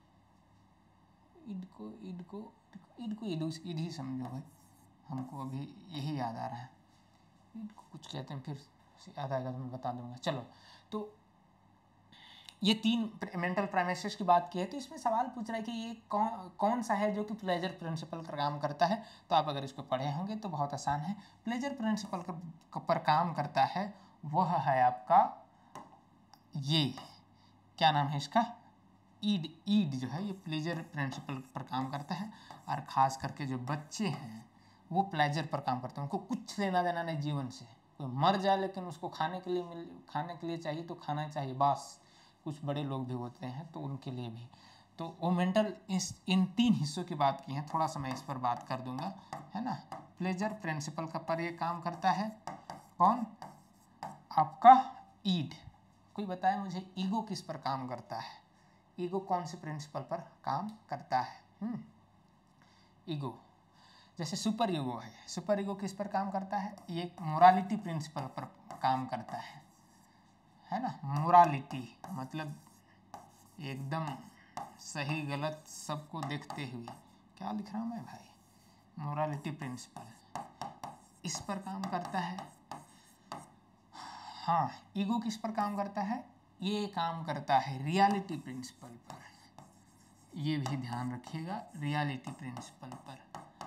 ईड ही समझो भाई, हमको अभी यही याद आ रहा है, ईड को कुछ कहते हैं, फिर याद आएगा तो मैं बता दूंगा। चलो, तो ये 3 मेंटल प्रेमिसेस की बात की है, तो इसमें सवाल पूछ रहा है कि ये कौन सा है जो कि प्लेजर प्रिंसिपल का काम करता है। तो आप अगर इसको पढ़े होंगे तो बहुत आसान है, प्लेजर प्रिंसिपल पर काम करता है वह है आपका ये, क्या नाम है इसका, ईड जो है, ये प्लेजर प्रिंसिपल पर काम करता है। और ख़ास करके जो बच्चे हैं वो प्लेजर पर काम करते हैं, उनको कुछ लेना देना नहीं जीवन से, कोई मर जाए लेकिन उसको खाने के लिए चाहिए तो खाना चाहिए बस। कुछ बड़े लोग भी होते हैं तो उनके लिए भी, तो वो मेंटल इन 3 हिस्सों की बात की है, थोड़ा सा मैं इस पर बात कर दूंगा, है ना। प्लेजर प्रिंसिपल का पर ये काम करता है कौन, आपका ईड। कोई बताए मुझे ईगो किस पर काम करता है, ईगो कौन से प्रिंसिपल पर काम करता है। ईगो, जैसे सुपर ईगो है, सुपर ईगो किस पर काम करता है, ये मोरालिटी प्रिंसिपल पर काम करता है ना। मोरालिटी मतलब एकदम सही गलत सबको देखते हुए, क्या लिख रहा हूँ मैं भाई, मोरालिटी प्रिंसिपल इस पर काम करता है। हाँ, ईगो किस पर काम करता है, ये काम करता है रियलिटी प्रिंसिपल पर, ये भी ध्यान रखिएगा, रियलिटी प्रिंसिपल पर।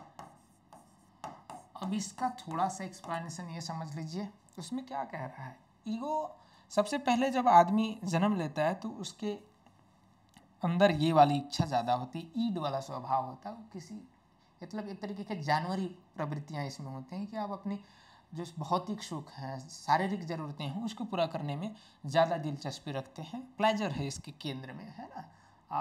अब इसका थोड़ा सा एक्सप्लेनेशन ये समझ लीजिए, उसमें क्या कह रहा है। ईगो सबसे पहले जब आदमी जन्म लेता है तो उसके अंदर ये वाली इच्छा ज़्यादा होती है, ईड वाला स्वभाव होता है, वो किसी मतलब एक तरीके के जानवरी प्रवृत्तियाँ इसमें होती हैं कि आप अपनी जो भौतिक सुख है, शारीरिक ज़रूरतें हैं, उसको पूरा करने में ज़्यादा दिलचस्पी रखते हैं, प्लेजर है इसके केंद्र में, है ना।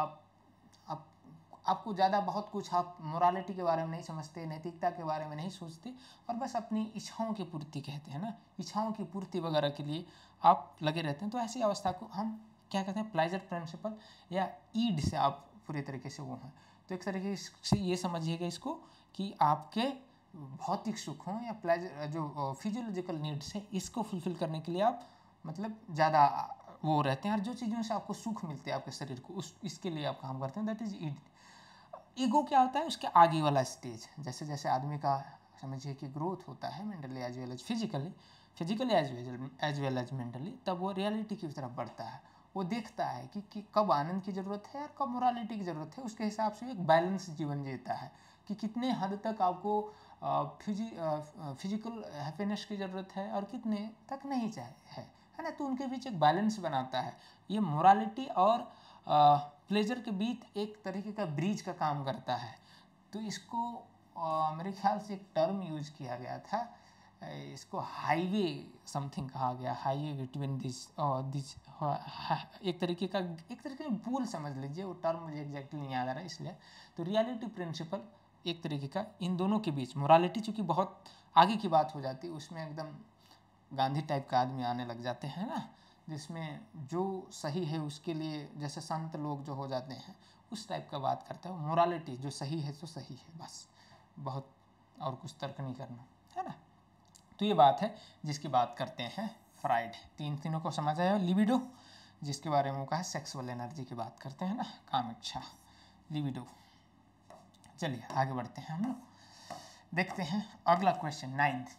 आपको ज़्यादा बहुत कुछ आप मोरालिटी के बारे में नहीं समझते, नैतिकता के बारे में नहीं सोचते, और बस अपनी इच्छाओं की पूर्ति कहते हैं ना, इच्छाओं की पूर्ति वगैरह के लिए आप लगे रहते हैं। तो ऐसी अवस्था को हम क्या कहते हैं, प्लेजर प्रिंसिपल या ईड से आप पूरे तरीके से वो हैं। तो एक तरीके से ये समझिएगा इसको कि आपके भौतिक सुख हों या प्लेजर जो फिजियोलॉजिकल नीड्स है, इसको फुलफिल करने के लिए आप मतलब ज़्यादा वो रहते हैं, और जो चीज़ों से आपको सुख मिलते हैं आपके शरीर को, इसके लिए आप काम करते हैं, दैट इज ईड। ईगो क्या होता है, उसके आगे वाला स्टेज, जैसे जैसे आदमी का समझिए कि ग्रोथ होता है mentally as well as physically as well as mentally, तब वो रियलिटी की तरफ बढ़ता है। वो देखता है कि कब आनंद की ज़रूरत है और कब मोरालिटी की ज़रूरत है, उसके हिसाब से एक बैलेंस जीवन जीता है कि कितने हद तक आपको फिजिकल हैप्पीनेस की ज़रूरत है और कितने तक नहीं चाहिए है ना। तो उनके बीच एक बैलेंस बनाता है, ये मोरालिटी और प्लेजर के बीच एक तरीके का ब्रिज का काम करता है। तो इसको मेरे ख्याल से एक टर्म यूज किया गया था, इसको हाईवे समथिंग कहा गया, हाईवे बिटवीन दिस एक तरीके का पुल समझ लीजिए, वो टर्म मुझे एग्जैक्टली नहीं याद आ रहा है इसलिए। तो रियलिटी प्रिंसिपल एक तरीके का इन दोनों के बीच मोरालिटी चूँकि बहुत आगे की बात हो जाती है, उसमें एकदम गांधी टाइप का आदमी आने लग जाते हैं ना, जिसमें जो सही है उसके लिए जैसे संत लोग जो हो जाते हैं उस टाइप का बात करता है। मोरालिटी जो सही है तो सही है, बस, बहुत और कुछ तर्क नहीं करना, है ना। तो ये बात है जिसकी बात करते हैं फ्राइड। तीनों को समझ आया। लिबिडो, जिसके बारे में वो कहा सेक्सुअल एनर्जी की बात करते हैं ना, काम इच्छा, लिबिडो। चलिए आगे बढ़ते हैं हम लोग, देखते हैं अगला question 9th।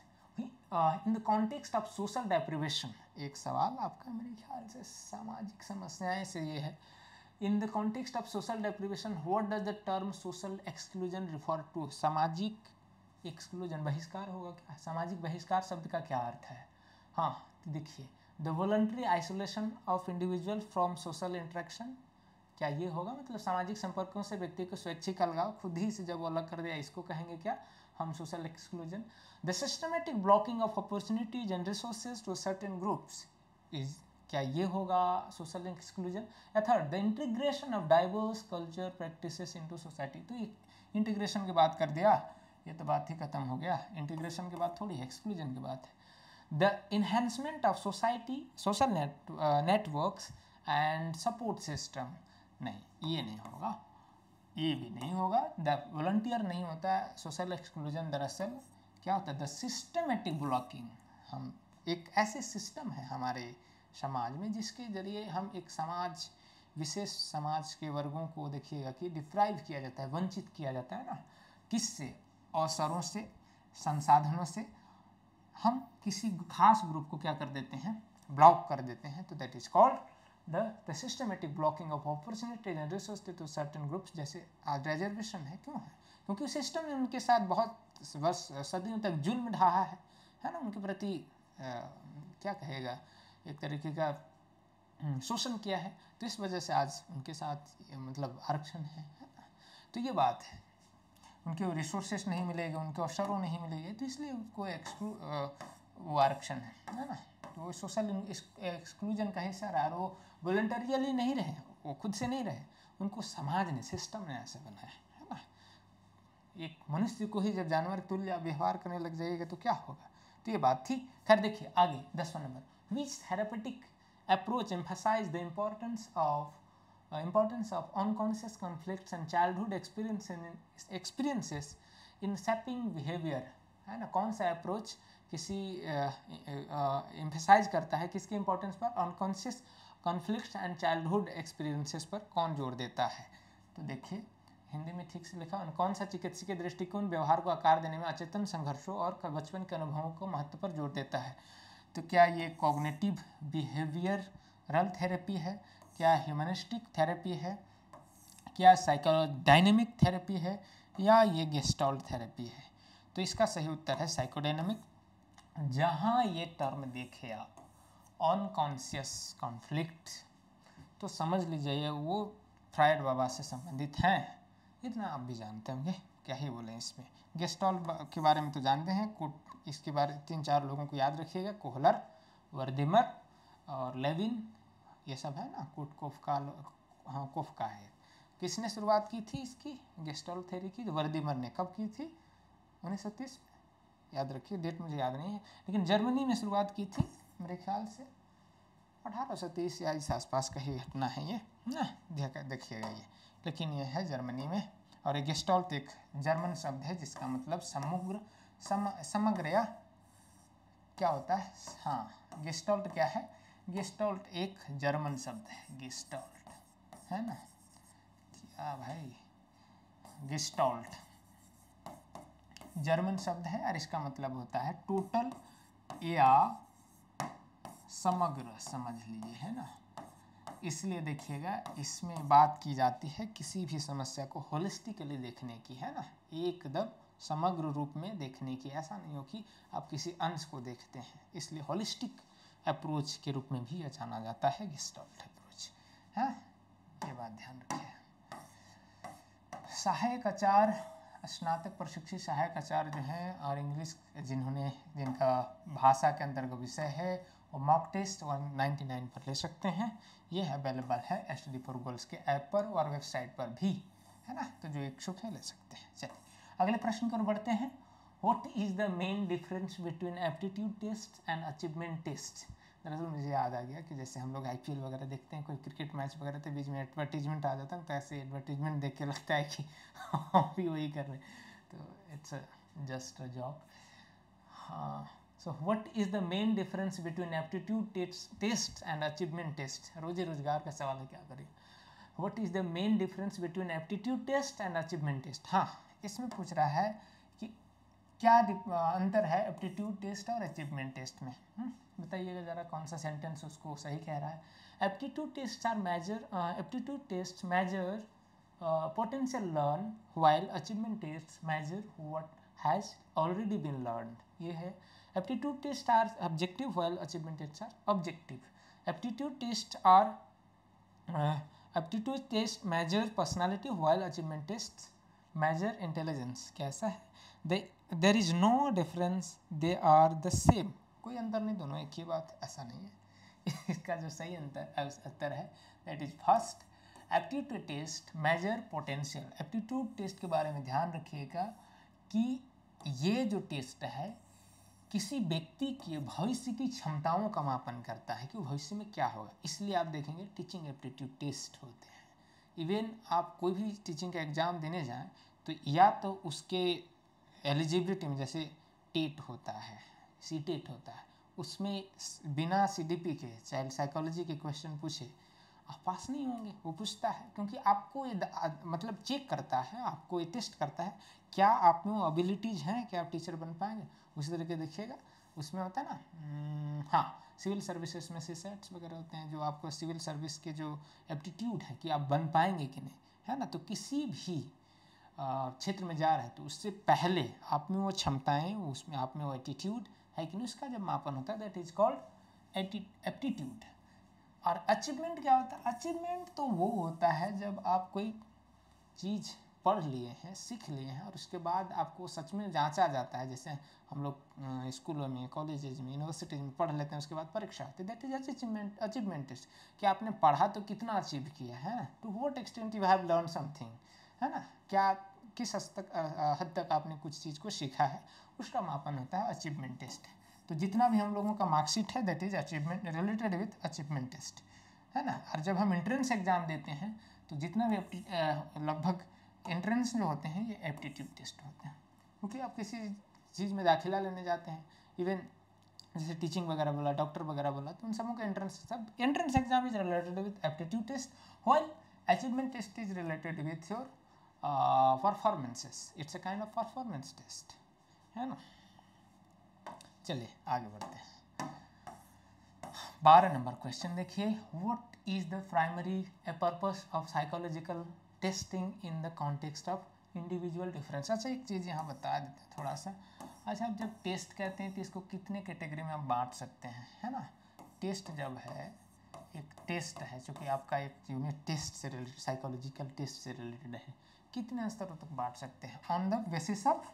In the context of social deprivation, एक सवाल आपका मेरे ख्याल से सामाजिक समस्याएं से ये है। In the context of social deprivation what does the term social exclusion refer to. सामाजिक एक्सक्लूजन, बहिष्कार होगा क्या? सामाजिक बहिष्कार शब्द का क्या अर्थ है? हाँ, तो देखिए, the voluntary isolation of individual from social interaction, क्या ये होगा? मतलब सामाजिक संपर्कों से व्यक्ति को स्वैच्छिक अलगाव, खुद ही से जब वो अलग कर दिया, इसको कहेंगे क्या हम? Social exclusion. The systematic blocking of opportunities and resources to certain groups is, क्या ये होगा सोशल एक्सक्लूजन? या third, the integration of diverse culture practices into society. तो इंटीग्रेशन की बात कर दिया, ये तो बात ही खत्म हो गया। इंटीग्रेशन की बात थोड़ी है, एक्सक्लूजन की बात है। The enhancement of society, social networks and support system, नहीं ये नहीं होगा, ये भी नहीं होगा। द वॉलंटियर नहीं होता है सोशल एक्सक्लूजन। दरअसल क्या होता है? द सिस्टमेटिक ब्लॉकिंग, हम एक ऐसे सिस्टम है हमारे समाज में जिसके जरिए हम एक समाज, विशेष समाज के वर्गों को देखिएगा कि डिप्राइव किया जाता है, वंचित किया जाता है ना। किससे? अवसरों से, संसाधनों से। हम किसी खास ग्रुप को क्या कर देते हैं? ब्लॉक कर देते हैं। तो that is called the systematic blocking of opportunities and resources to certain groups. जैसे आज रिजर्वेशन है, क्यों है? क्योंकि सिस्टम ने उनके साथ बहुत वर्ष, सदियों तक जुल्म ढाहा है ना, उनके प्रति क्या कहेगा, एक तरीके का शोषण किया है। तो इस वजह से आज उनके साथ मतलब आरक्षण है ना। तो ये बात है, उनके रिसोर्सेस नहीं मिलेंगे, उनके अवसरों नहीं मिलेंगे, तो इसलिए उनको वो आरक्षण है ना। तो वो सोशल एक्सक्लूजन का हिस्सा रहा, और वो वॉलंटरियली नहीं रहे, वो खुद से नहीं रहे, उनको समाज ने, सिस्टम ने ऐसे बनाया है ना। एक मनुष्य को ही जब जानवर तुल्य व्यवहार करने लग जाएगा तो क्या होगा? तो ये बात थी। खैर देखिए आगे 10वां number, which therapeutic approach emphasize the importance of unconscious conflicts and childhood experiences in shaping behavior, है ना। कौन सा अप्रोच किसी एम्फेसाइज करता है किसके इंपॉर्टेंस पर? Unconscious conflicts and childhood experiences पर कौन जोर देता है? तो देखिए हिंदी में ठीक से लिखा, कौन सा चिकित्सकीय दृष्टिकोण व्यवहार को आकार देने में अचेतन संघर्षों और बचपन के अनुभवों को महत्व पर जोर देता है? तो क्या ये कॉग्निटिव बिहेवियरल थेरेपी है, क्या ह्यूमनिस्टिक थेरेपी है, क्या साइकोडायनेमिक थेरेपी है, या ये गेस्टाल्ट थेरेपी है? तो इसका सही उत्तर है साइकोडायनेमिक। जहाँ ये टर्म देखे आप अनकॉन्शियस कॉन्फ्लिक्ट, तो समझ लीजिए वो फ्रायड बाबा से संबंधित हैं, इतना आप भी जानते होंगे, क्या ही बोलें इसमें। गेस्टाल्ट के बारे में तो जानते हैं, इसके बारे 3-4 लोगों को याद रखिएगा, कोहलर, वर्दिमर और लेविन, ये सब है ना। कोफका, हाँ कोफका है। किसने शुरुआत की थी इसकी गेस्टाल्ट थ्योरी की? वर्दिमर ने। कब की थी? 1930 में, याद रखिए, डेट मुझे याद नहीं है, लेकिन जर्मनी में शुरुआत की थी मेरे ख्याल से 1830 या इस आसपास का ही घटना है ये ना, देखिएगा ये, लेकिन ये है जर्मनी में। और ये गेस्टाल्ट एक जर्मन शब्द है जिसका मतलब समग्र या क्या होता है? हाँ, गेस्टाल्ट क्या है? गेस्टाल्ट एक जर्मन शब्द है, गेस्टाल्ट, है ना। क्या भाई, गेस्टाल्ट जर्मन शब्द है और इसका मतलब होता है टोटल या समग्र, समझ लीजिए, है ना। इसलिए देखिएगा इसमें बात की जाती है किसी भी समस्या को होलिस्टिकली देखने की, है ना, एकदम समग्र रूप में देखने की। ऐसा नहीं हो कि आप किसी अंश को देखते हैं, इसलिए होलिस्टिक अप्रोच के रूप में भी यह जाना जाता है गेस्टाल्ट अप्रोच, है। ये बात ध्यान रखिए। सहायक आचार्य, स्नातक प्रशिक्षित सहायक आचार्य जो हैं और इंग्लिश जिनका भाषा के अंतर्गत विषय है, वो मॉक टेस्ट 199 पर ले सकते हैं। ये अवेलेबल है स्टडी फॉर गर्ल्स के ऐप पर और वेबसाइट पर भी, है ना। तो जो इच्छुक है ले सकते हैं। चलिए अगले प्रश्न की ओर बढ़ते हैं। What is the main difference between aptitude test and achievement test. दरअसल मुझे याद आ गया कि जैसे हम लोग IPL वगैरह देखते हैं, कोई क्रिकेट मैच वगैरह तो बीच में एडवर्टीजमेंट आ जाता है, तो ऐसे एडवर्टीजमेंट देख के लगता है कि हम भी वही कर रहे हैं, तो इट्स जस्ट अ जॉब। हाँ, so what is the main difference between aptitude test and achievement test. रोजी रोजगार का सवाल है, क्या करें। What is the main difference between aptitude test and achievement test. हाँ, इसमें पूछ रहा है कि क्या अंतर है एप्टीट्यूड टेस्ट और अचीवमेंट टेस्ट में। बताइएगा ज़रा कौन सा सेंटेंस उसको सही कह रहा है। Aptitude test are measure, aptitude test measure potential learn while achievement tests measure what has already been learned। ये है aptitude tests are objective while achievement tests are objective। aptitude tests are aptitude test measure personality while achievement tests measure intelligence। कैसा है, there is no difference, they are the same। कोई अंतर नहीं, दोनों एक ही बात, ऐसा नहीं है। इसका जो सही उत्तर है that is first. Aptitude test measure potential. Aptitude test के बारे में ध्यान रखिएगा कि ये जो टेस्ट है किसी व्यक्ति के भविष्य की क्षमताओं का मापन करता है कि वो भविष्य में क्या होगा। इसलिए आप देखेंगे टीचिंग एप्टीट्यूड टेस्ट होते हैं। इवन आप कोई भी टीचिंग का एग्ज़ाम देने जाएं तो या तो उसके एलिजिबिलिटी में, जैसे टेट होता है, सीटेट होता है, उसमें बिना CDP के चाइल्ड साइकोलॉजी के क्वेश्चन पूछे आप पास नहीं होंगे। वो पूछता है क्योंकि आपको ये मतलब चेक करता है, आपको ये टेस्ट करता है क्या आप में वो एबिलिटीज़ हैं, क्या आप टीचर बन पाएंगे। उसी तरीके देखिएगा उसमें होता है ना, हाँ, सिविल सर्विसेज में CSATs वगैरह होते हैं जो आपको सिविल सर्विस के जो एप्टीट्यूड है कि आप बन पाएंगे कि नहीं, है ना। तो किसी भी क्षेत्र में जा रहे हैं तो उससे पहले आप में वो क्षमताएँ, उसमें आप में वो एटीट्यूड है कि नहीं, उसका जब मापन होता है दैट इज कॉल्ड एप्टीट्यूड। और अचीवमेंट क्या होता है। अचीवमेंट तो वो होता है जब आप कोई चीज़ पढ़ लिए हैं, सीख लिए हैं और उसके बाद आपको सच में जांचा जाता है। जैसे हम लोग स्कूलों में, कॉलेजेज में, यूनिवर्सिटीज में पढ़ लेते हैं, उसके बाद परीक्षा होती है, दैट इज अचीवमेंट टेस्ट। कि आपने पढ़ा तो कितना अचीव किया है, to what extent you have learn something, है ना। क्या किस हद तक आपने कुछ चीज़ को सीखा है, उसका मापन होता है अचीवमेंट टेस्ट। तो जितना भी हम लोगों का मार्कशीट है that is achievement related with achievement test, है ना। और जब हम एंट्रेंस एग्जाम देते हैं तो जितना भी लगभग एंट्रेंस जो होते हैं ये एप्टीट्यूड टेस्ट होते हैं। क्योंकि आप किसी चीज़ में दाखिला लेने जाते हैं, इवन जैसे टीचिंग वगैरह बोला, डॉक्टर वगैरह बोला, तो उन सबों का entrance exam is related with aptitude test, while achievement test is related with your performances. It's a kind of performance test, है ना। चलिए आगे बढ़ते हैं। 12 नंबर क्वेश्चन देखिए। What is the primary purpose of psychological testing in the context of individual difference. अच्छा, एक चीज़ यहाँ बता देते हैं थोड़ा सा। अच्छा, आप जब टेस्ट कहते हैं तो इसको कितने कैटेगरी में आप बांट सकते हैं, है ना। टेस्ट जब है, एक टेस्ट है जो कि आपका एक यूनिट टेस्ट से रिलेटेड, साइकोलॉजिकल टेस्ट से रिलेटेड है, कितने स्तरों तक बांट सकते हैं ऑन द बेसिस ऑफ,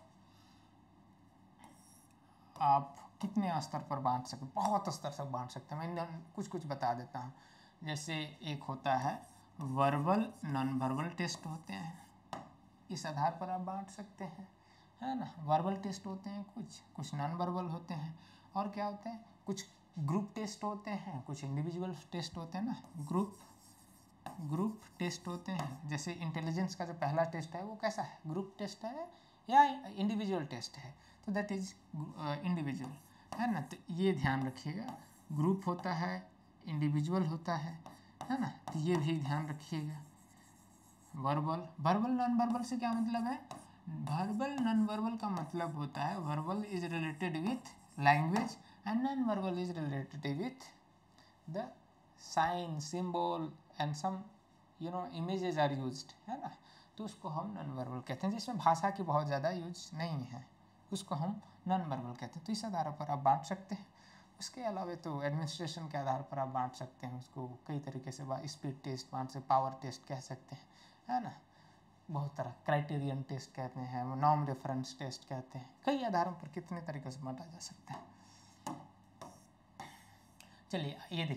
आप कितने स्तर पर बांट सकते, बहुत स्तर तक बांट सकते हैं। मैं कुछ बता देता हूँ। जैसे एक होता है वर्बल, नॉन वर्बल टेस्ट होते हैं, इस आधार पर आप बांट सकते हैं, है ना। वर्बल टेस्ट होते हैं, कुछ नॉन वर्बल होते हैं, और क्या होते हैं, कुछ ग्रुप टेस्ट होते हैं, कुछ इंडिविजुअल टेस्ट होते हैं ना। ग्रुप टेस्ट होते हैं। जैसे इंटेलिजेंस का जो पहला टेस्ट है वो कैसा है, ग्रुप टेस्ट है या इंडिविजुअल टेस्ट है, तो दैट इज इंडिविजुअल, है ना। तो ये ध्यान रखिएगा, ग्रुप होता है, इंडिविजुअल होता है ना। तो ये भी ध्यान रखिएगा। वर्बल नॉन वर्बल से क्या मतलब है। वर्बल नॉन वर्बल का मतलब होता है verbal is related with language and non verbal is related with the sign, symbol and some images are used, है ना। तो उसको हम नॉन वर्बल कहते हैं, जिसमें भाषा की बहुत ज़्यादा यूज नहीं है, उसको हम नॉन वर्बल कहते हैं। तो इस आधार पर आप बांट सकते हैं। उसके अलावा तो एडमिनिस्ट्रेशन के आधार पर आप बांट सकते हैं उसको, कई तरीके से स्पीड टेस्ट बांट सकते, पावर टेस्ट कह सकते हैं, है ना। बहुत तरह, क्राइटेरियन टेस्ट कहते हैं, नॉर्म रेफरेंस टेस्ट कहते हैं, कई आधारों पर कितने तरीके से बांटा जा सकता है। चलिए ये देखिए,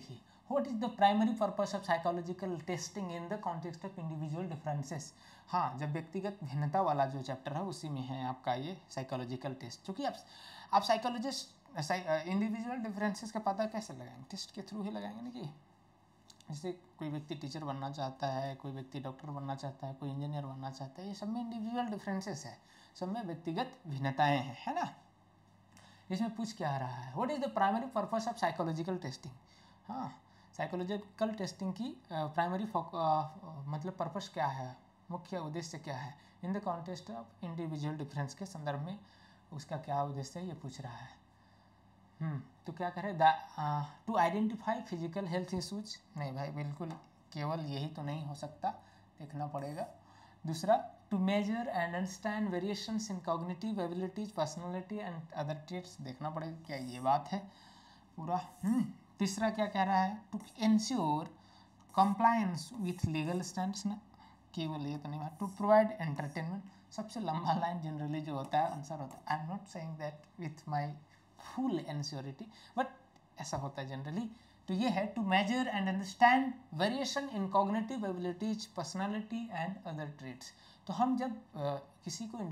what is the primary purpose of psychological testing in the context of individual differences. हाँ, जब व्यक्तिगत भिन्नता वाला जो चैप्टर है उसी में है आपका ये साइकोलॉजिकल टेस्ट। क्योंकि आप साइकोलॉजिस्ट इंडिविजुअल डिफरेंसेस का पता कैसे लगाएंगे, टेस्ट के थ्रू ही लगाएंगे ना। कि जैसे कोई व्यक्ति टीचर बनना चाहता है, कोई व्यक्ति डॉक्टर बनना चाहता है, कोई इंजीनियर बनना चाहता है, ये सब में इंडिविजुअल डिफरेंसेस है, सब में व्यक्तिगत भिन्नताएं हैं, है ना। इसमें पूछ क्या आ रहा है, what is the primary purpose of psychological testing. हाँ, साइकोलॉजिकल टेस्टिंग की प्राइमरी मतलब पर्पस क्या है, मुख्य उद्देश्य क्या है, in the context of individual difference के संदर्भ में उसका क्या उद्देश्य है ये पूछ रहा है। तो क्या करें, to identify physical health issues. नहीं भाई, बिल्कुल केवल यही तो नहीं हो सकता, देखना पड़ेगा। दूसरा, to measure and understand variations in cognitive abilities, personality and other traits, देखना पड़ेगा क्या ये बात है पूरा। तीसरा क्या कह रहा है, to ensure compliance with legal standards ना, केवल ये तो नहीं बात। टू प्रोवाइड एंटरटेनमेंट, सबसे लंबा लाइन जनरली जो होता है आंसर होता है, I am not saying that with my full ensurity, but ऐसा होता है जनरली। तो ये है, to measure and understand variation in cognitive abilities, personality and other traits. तो हम जब किसी को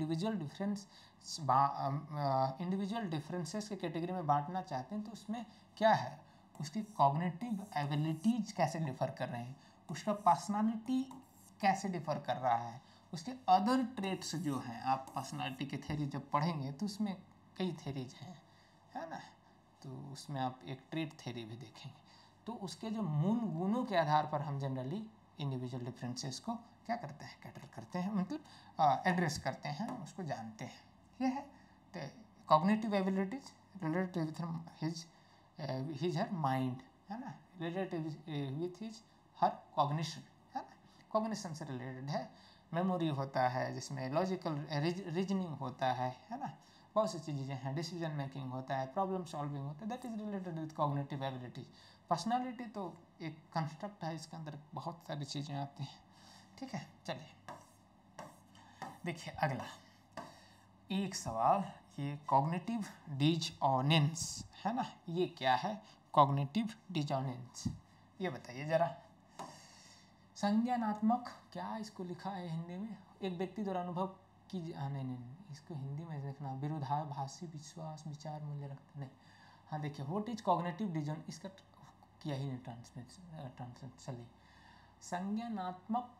इंडिविजुअल डिफरेंसेस के कैटेगरी में बांटना चाहते हैं तो उसमें क्या है, उसकी कॉग्निटिव एबिलिटीज कैसे डिफर कर रहे हैं, उसका पर्सनालिटी कैसे डिफर कर रहा है, उसके अदर ट्रेट्स जो हैं। आप पर्सनालिटी के थ्योरी जब पढ़ेंगे तो उसमें कई थ्योरीज हैं, है ना, तो उसमें आप एक ट्रेट थ्योरी भी देखेंगे। तो उसके जो मूल गुणों के आधार पर हम जनरली इंडिविजुअल डिफरेंसेस को क्या करते हैं, कैटर करते हैं, मतलब एड्रेस करते हैं, उसको जानते हैं। ये है तो cognitive abilities related with his her mind, है ना, related with his her cognition, है ना, कॉग्निशन से रिलेटेड है। मेमोरी होता है जिसमें लॉजिकल रीजनिंग होता है ना, बहुत सी चीज़ें हैं, डिसीजन मेकिंग होता है, प्रॉब्लम सॉल्विंग होता है, that is related with cognitive ability. Personality तो एक कंस्ट्रक्ट है, इसके अंदर बहुत सारी चीज़ें आती हैं, ठीक है। चलिए देखिए अगला एक सवाल, ये कॉग्निटिव डिसऑनेंस है ना, ये क्या है कॉग्निटिव डिसऑनेंस, ये बताइए जरा। संज्ञानात्मक, क्या इसको लिखा है हिंदी में, एक व्यक्ति द्वारा अनुभव की, नहीं, इसको हिंदी में देखना, विरोधाभासी विश्वास विचार मूल्य रखते, नहीं। हाँ देखिए, व्हाट इज कॉग्निटिव डिसऑनेंस, इसका किया ही नहीं ट्रांसलेट। चलिए, संज्ञानात्मक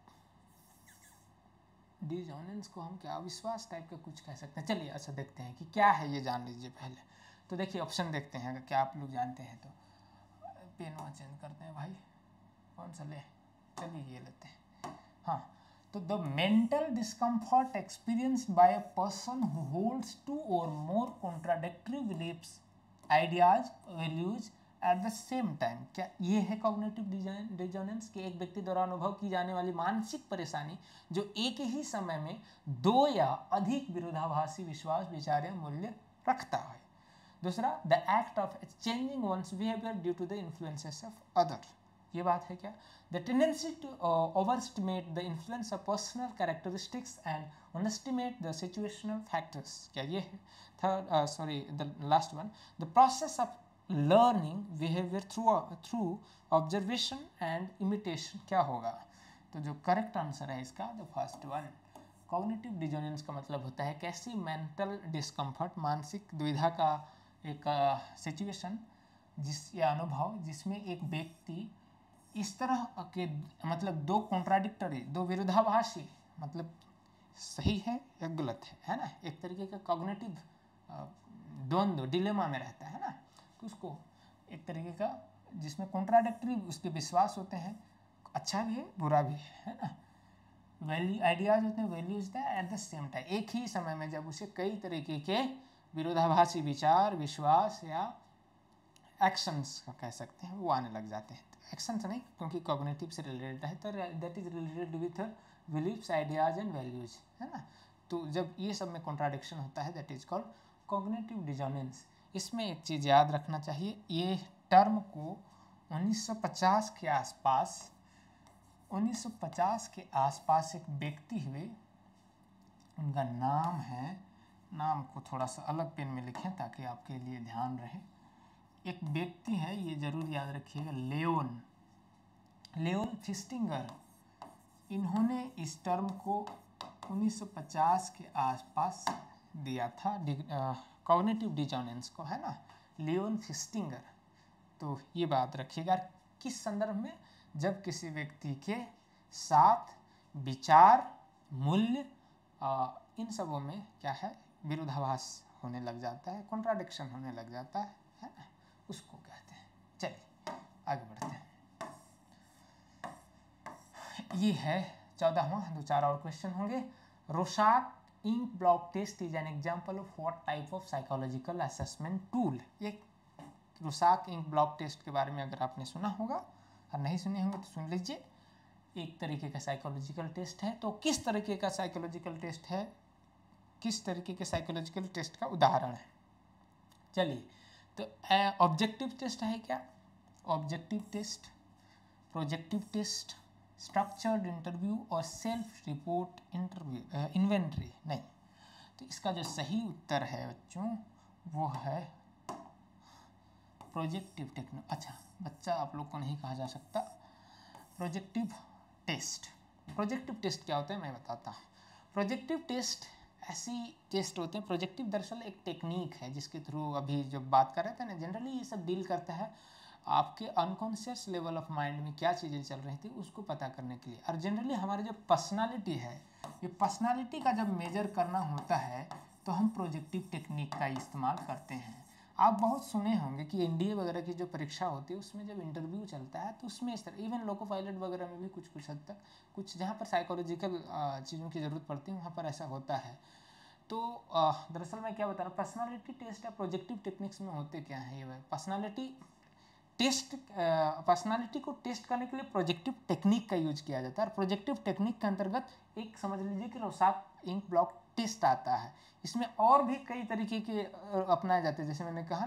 डिसऑनेंस को हम क्या विश्वास टाइप का कुछ कह सकते हैं। चलिए अच्छा देखते हैं कि क्या है, ये जान लीजिए पहले। तो देखिए ऑप्शन देखते हैं, अगर क्या आप लोग जानते हैं तो। पेन वहाँ चेंज करते हैं भाई, कौन सा ले, चलिए ये लेते हैं। हाँ, तो the mental discomfort experienced by a person who holds two or more contradictory beliefs, ideas, values at the same time, क्या ये है कॉग्निटिव डिसऑनेंस के एक व्यक्ति द्वारा अनुभव की जाने वाली मानसिक परेशानी जो एक ही समय में दो या अधिक विरोधाभासी विश्वास, विचार या मूल्य रखता है। दूसरा, the act of changing one's behavior due to the influences of other, ये बात है क्या, the tendency to overestimate the influence of personal characteristics and underestimate the situational factors, क्या ये है। Third, the last one, the process of learning behavior through observation and imitation, क्या होगा। तो जो करेक्ट आंसर है इसका the first one. Cognitive dissonance का मतलब होता है कैसी मेंटल डिस्कम्फर्ट, मानसिक दुविधा का एक सिचुएशन या अनुभव जिसमें एक व्यक्ति इस तरह के, मतलब दो कॉन्ट्राडिक्टरी, दो विरोधाभासी, मतलब सही है या गलत है ना, एक तरीके का कॉग्निटिव द्वंद्व, डिलेमा में रहता है ना, तो उसको एक तरीके का जिसमें कॉन्ट्राडिक्टरी उसके विश्वास होते हैं, अच्छा भी है बुरा भी है ना, वैल्यू आइडियाज होते हैं, वैल्यूज होता है एट द सेम टाइम, एक ही समय में जब उसे कई तरीके के विरोधाभासी विचार, विश्वास या एक्शंस का कह सकते हैं वो आने लग जाते हैं। एक्शंस नहीं, क्योंकि कॉग्निटिव से रिलेटेड है, तो that is related with beliefs, ideas and values, है ना। तो जब ये सब में कॉन्ट्राडिक्शन होता है that is called cognitive dissonance. इसमें एक चीज़ याद रखना चाहिए, ये टर्म को 1950 के आसपास, 1950 के आसपास एक व्यक्ति हुए, उनका नाम है, नाम को थोड़ा सा अलग पेन में लिखें ताकि आपके लिए ध्यान रहे। एक व्यक्ति है, ये जरूर याद रखिएगा, लेओन लियोन फिस्टिंगर, इन्होंने इस टर्म को 1950 के आसपास दिया था, कॉग्निटिव डिसोनेंस को, है ना, लियोन फिस्टिंगर। तो ये बात रखिएगा किस संदर्भ में, जब किसी व्यक्ति के साथ विचार, मूल्य, इन सबों में क्या है, विरोधाभास होने लग जाता है, कॉन्ट्राडिक्शन होने लग जाता है ना, उसको कहते हैं। चलिए आगे बढ़ते हैं। ये है 14वां, 2-4 और क्वेश्चन होंगे। Rorschach ink blot test is an example of what type of psychological assessment tool. एक रोशाक इंक ब्लॉक टेस्ट के बारे में अगर आपने सुना होगा और नहीं सुने होंगे तो सुन लीजिए। एक तरीके का साइकोलॉजिकल टेस्ट है। तो किस तरीके का साइकोलॉजिकल टेस्ट है, किस तरीके के साइकोलॉजिकल टेस्ट का उदाहरण है? चलिए, तो ऑब्जेक्टिव टेस्ट है क्या? Objective test, projective test, structured interview और सेल्फ रिपोर्ट इंटरव्यू इन्वेंट्री नहीं। तो इसका जो सही उत्तर है बच्चों वो है प्रोजेक्टिव टेक्नो। अच्छा बच्चा आप लोग को नहीं कहा जा सकता। प्रोजेक्टिव टेस्ट, प्रोजेक्टिव टेस्ट क्या होता है मैं बताता हूँ। प्रोजेक्टिव टेस्ट ऐसी टेस्ट होते हैं। प्रोजेक्टिव दरअसल एक टेक्निक है जिसके थ्रू अभी जब बात कर रहे थे ना, जनरली ये सब डील करता है आपके अनकॉन्शियस लेवल ऑफ माइंड में क्या चीज़ें चल रही थी उसको पता करने के लिए। और जनरली हमारे जो पर्सनालिटी है, ये पर्सनालिटी का जब मेजर करना होता है तो हम प्रोजेक्टिव टेक्निक का इस्तेमाल करते हैं। आप बहुत सुने होंगे कि एनडीए वगैरह की जो परीक्षा होती है उसमें जब इंटरव्यू चलता है तो उसमें इस तरह, इवन लोको पायलट वगैरह में भी कुछ हद तक, कुछ जहाँ पर साइकोलॉजिकल चीज़ों की ज़रूरत पड़ती है वहाँ पर ऐसा होता है। तो दरअसल मैं क्या बता रहा हूँ, पर्सनालिटी टेस्ट या प्रोजेक्टिव टेक्निक्स में होते क्या है, ये पर्सनालिटी टेस्ट, पर्सनालिटी को टेस्ट करने के लिए प्रोजेक्टिव टेक्निक का यूज किया जाता है। और प्रोजेक्टिव टेक्निक के अंतर्गत एक समझ लीजिए कि रोसाक इंक ब्लॉक टेस्ट आता है। इसमें और भी कई तरीके के अपनाए जाते हैं, जैसे मैंने कहा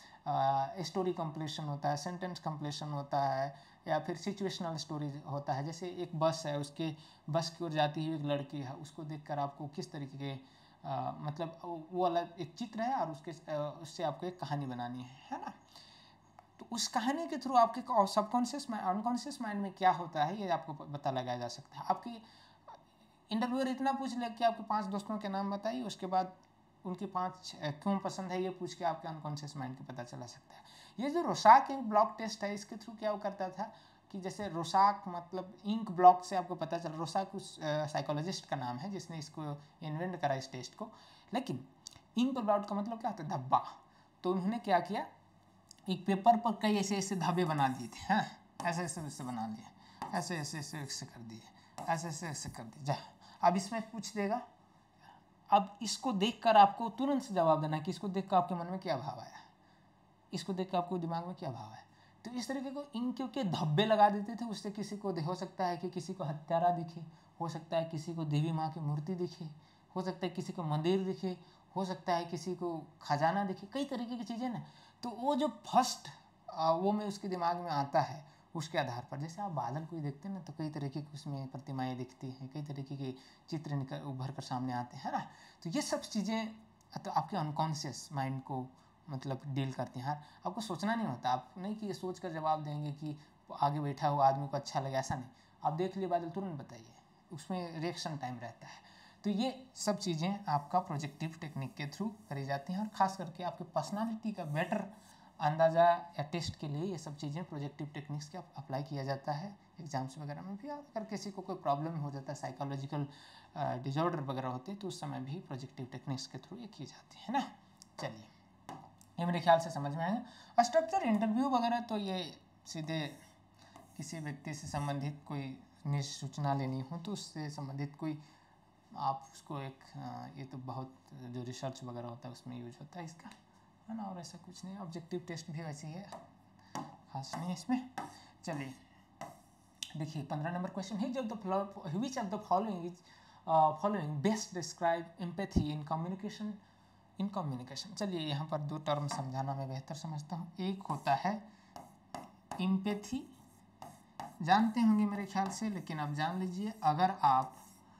ना, स्टोरी कंप्लीशन होता है, सेंटेंस कंप्लीशन होता है, या फिर सिचुएशनल स्टोरी होता है। जैसे एक बस है, उसके बस की ओर जाती हुई एक लड़की है, उसको देखकर आपको किस तरीके के मतलब वो अलग एक चित्र है और उससे आपको एक कहानी बनानी है ना। तो उस कहानी के थ्रू आपके सबकॉन्शियस अनकॉन्शियस माइंड में क्या होता है ये आपको पता लगाया जा सकता है। आपकी इंटरव्यूअर इतना पूछ ले कि आपके 5 दोस्तों के नाम बताइए, उसके बाद उनके 5 क्यों पसंद है ये पूछ के आपके अनकॉन्शियस माइंड को पता चला सकता है। ये जो रोसाक इंक ब्लॉक टेस्ट है इसके थ्रू क्या करता था कि जैसे रोसाक मतलब इंक ब्लॉक से आपको पता चला, रोसाक उस साइकोलॉजिस्ट का नाम है जिसने इसको इन्वेंट करा इस टेस्ट को। लेकिन इंक ब्लॉक का मतलब क्या होता है, धब्बा। तो उन्होंने क्या किया, एक पेपर पर कई ऐसे ऐसे धाबे बना दिए थे, हाँ ऐसे ऐसे ऐसे बना लिए, ऐसे ऐसे ऐसे ऐसे कर दिए, ऐसे ऐसे ऐसे कर दिए। जा अब इसमें पूछ देगा, अब इसको देखकर आपको तुरंत से जवाब देना कि इसको देखकर आपके मन में क्या भाव आया, इसको देखकर आपको दिमाग में क्या भाव है। तो इस तरीके को इंक के धब्बे लगा देते थे, उससे किसी को हो सकता है कि किसी को हत्यारा दिखे, हो सकता है किसी को देवी माँ की मूर्ति दिखे, हो सकता है किसी को मंदिर दिखे, हो सकता है किसी को खजाना दिखे, कई तरीके की चीज़ें ना। तो वो जो फर्स्ट वो में उसके दिमाग में आता है उसके आधार पर, जैसे आप बादल कोई देखते हैं ना तो कई तरीके की उसमें प्रतिमाएँ दिखती हैं, कई तरीके के चित्र निकल उभर कर सामने आते हैं ना। तो ये सब चीज़ें तो आपके अनकॉन्शियस माइंड को मतलब डील करती हैं। हाँ आपको सोचना नहीं होता, आप नहीं कि ये सोच कर जवाब देंगे कि आगे बैठा हुआ आदमी को अच्छा लगे, ऐसा नहीं। आप देख लिए बादल तुरंत बताइए, उसमें रिएक्शन टाइम रहता है। तो ये सब चीज़ें आपका प्रोजेक्टिव टेक्निक के थ्रू करी जाती हैं और ख़ास करके आपके पर्सनालिटी का बेटर अंदाज़ा या टेस्ट के लिए ये सब चीज़ें प्रोजेक्टिव टेक्निक्स का अप्लाई किया जाता है एग्जाम्स वगैरह में भी। और अगर किसी को कोई प्रॉब्लम हो जाता है, साइकोलॉजिकल डिजॉर्डर वगैरह होते हैं तो उस समय भी प्रोजेक्टिव टेक्निक्स के थ्रू ये की जाती है ना। चलिए ये मेरे ख्याल से समझ में आएगा। स्ट्रक्चर इंटरव्यू वगैरह तो ये सीधे किसी व्यक्ति से संबंधित कोई निजी सूचना लेनी हो तो उससे संबंधित कोई आप उसको एक ये तो बहुत जो रिसर्च वगैरह होता है उसमें यूज होता है इसका, है ना। और ऐसा कुछ नहीं, ऑब्जेक्टिव टेस्ट भी वैसे ही है, खास नहीं है इसमें। चलिए देखिए 15 नंबर क्वेश्चन है, जब the which of the following best describe empathy in communication. In communication, चलिए यहाँ पर 2 टर्म समझाना मैं बेहतर समझता हूँ। एक होता है एम्पैथी, जानते होंगे मेरे ख्याल से, लेकिन अब जान लीजिए अगर आप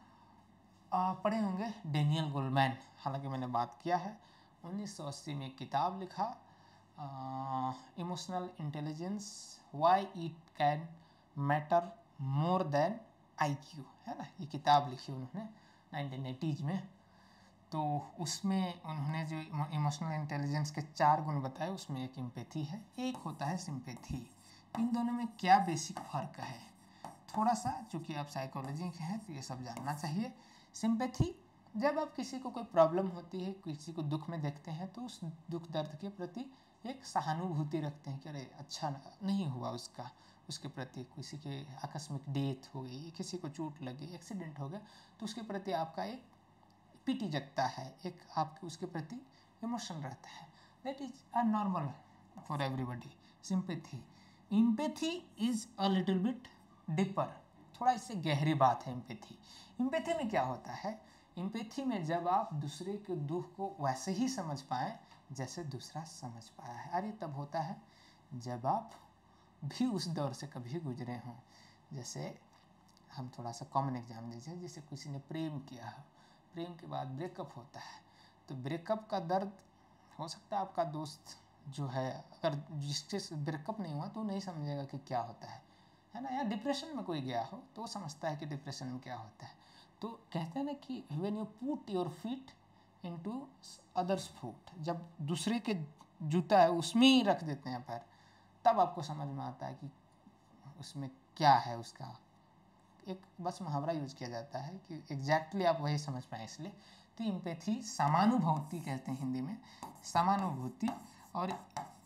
पढ़े होंगे डेनियल गोलमैन, हालांकि मैंने बात किया है 1980 में एक किताब लिखा emotional intelligence, why it can matter more than IQ, है ना। ये किताब लिखी उन्होंने 1980s में। तो उसमें उन्होंने जो इमोशनल इंटेलिजेंस के 4 गुण बताए, उसमें एक एम्पैथी है, एक होता है सिंपैथी। इन दोनों में क्या बेसिक फ़र्क है, थोड़ा सा, चूँकि आप साइकोलॉजी के हैं तो ये सब जानना चाहिए। सिंपैथी, जब आप किसी को कोई प्रॉब्लम होती है, किसी को दुख में देखते हैं, तो उस दुख दर्द के प्रति एक सहानुभूति रखते हैं कि अरे अच्छा नहीं हुआ उसके प्रति, किसी के आकस्मिक डेथ हो गई, किसी को चोट लगी, एक्सीडेंट हो गया, तो उसके प्रति आपका एक पीटी जगता है, एक आपके उसके प्रति इमोशन रहता है। That is a normal for everybody. Sympathy, empathy is a little bit deeper, थोड़ा इससे गहरी बात है एम्पैथी। एम्पैथी में क्या होता है, एम्पैथी में जब आप दूसरे के दुख को वैसे ही समझ पाएँ जैसे दूसरा समझ पाया है। अरे तब होता है जब आप भी उस दौर से कभी गुजरे हों। जैसे हम थोड़ा सा कॉमन एग्जाम दीजिए, जैसे किसी ने प्रेम किया हो, प्रेम के बाद ब्रेकअप होता है, तो ब्रेकअप का दर्द हो सकता है आपका दोस्त जो है, अगर जिससे ब्रेकअप नहीं हुआ तो वो नहीं समझेगा कि क्या होता है ना। या डिप्रेशन में कोई गया हो तो वो समझता है कि डिप्रेशन में क्या होता है। तो कहते हैं ना कि when you put your feet into others foot, जब दूसरे के जूता है उसमें ही रख देते हैं पैर, तब आपको समझ में आता है कि उसमें क्या है। उसका एक बस मुहावरा यूज किया जाता है कि एग्जैक्टली आप वही समझ पाएँ, इसलिए। तो एम्पैथी समानुभूति कहते हैं हिंदी में, समानुभूति, और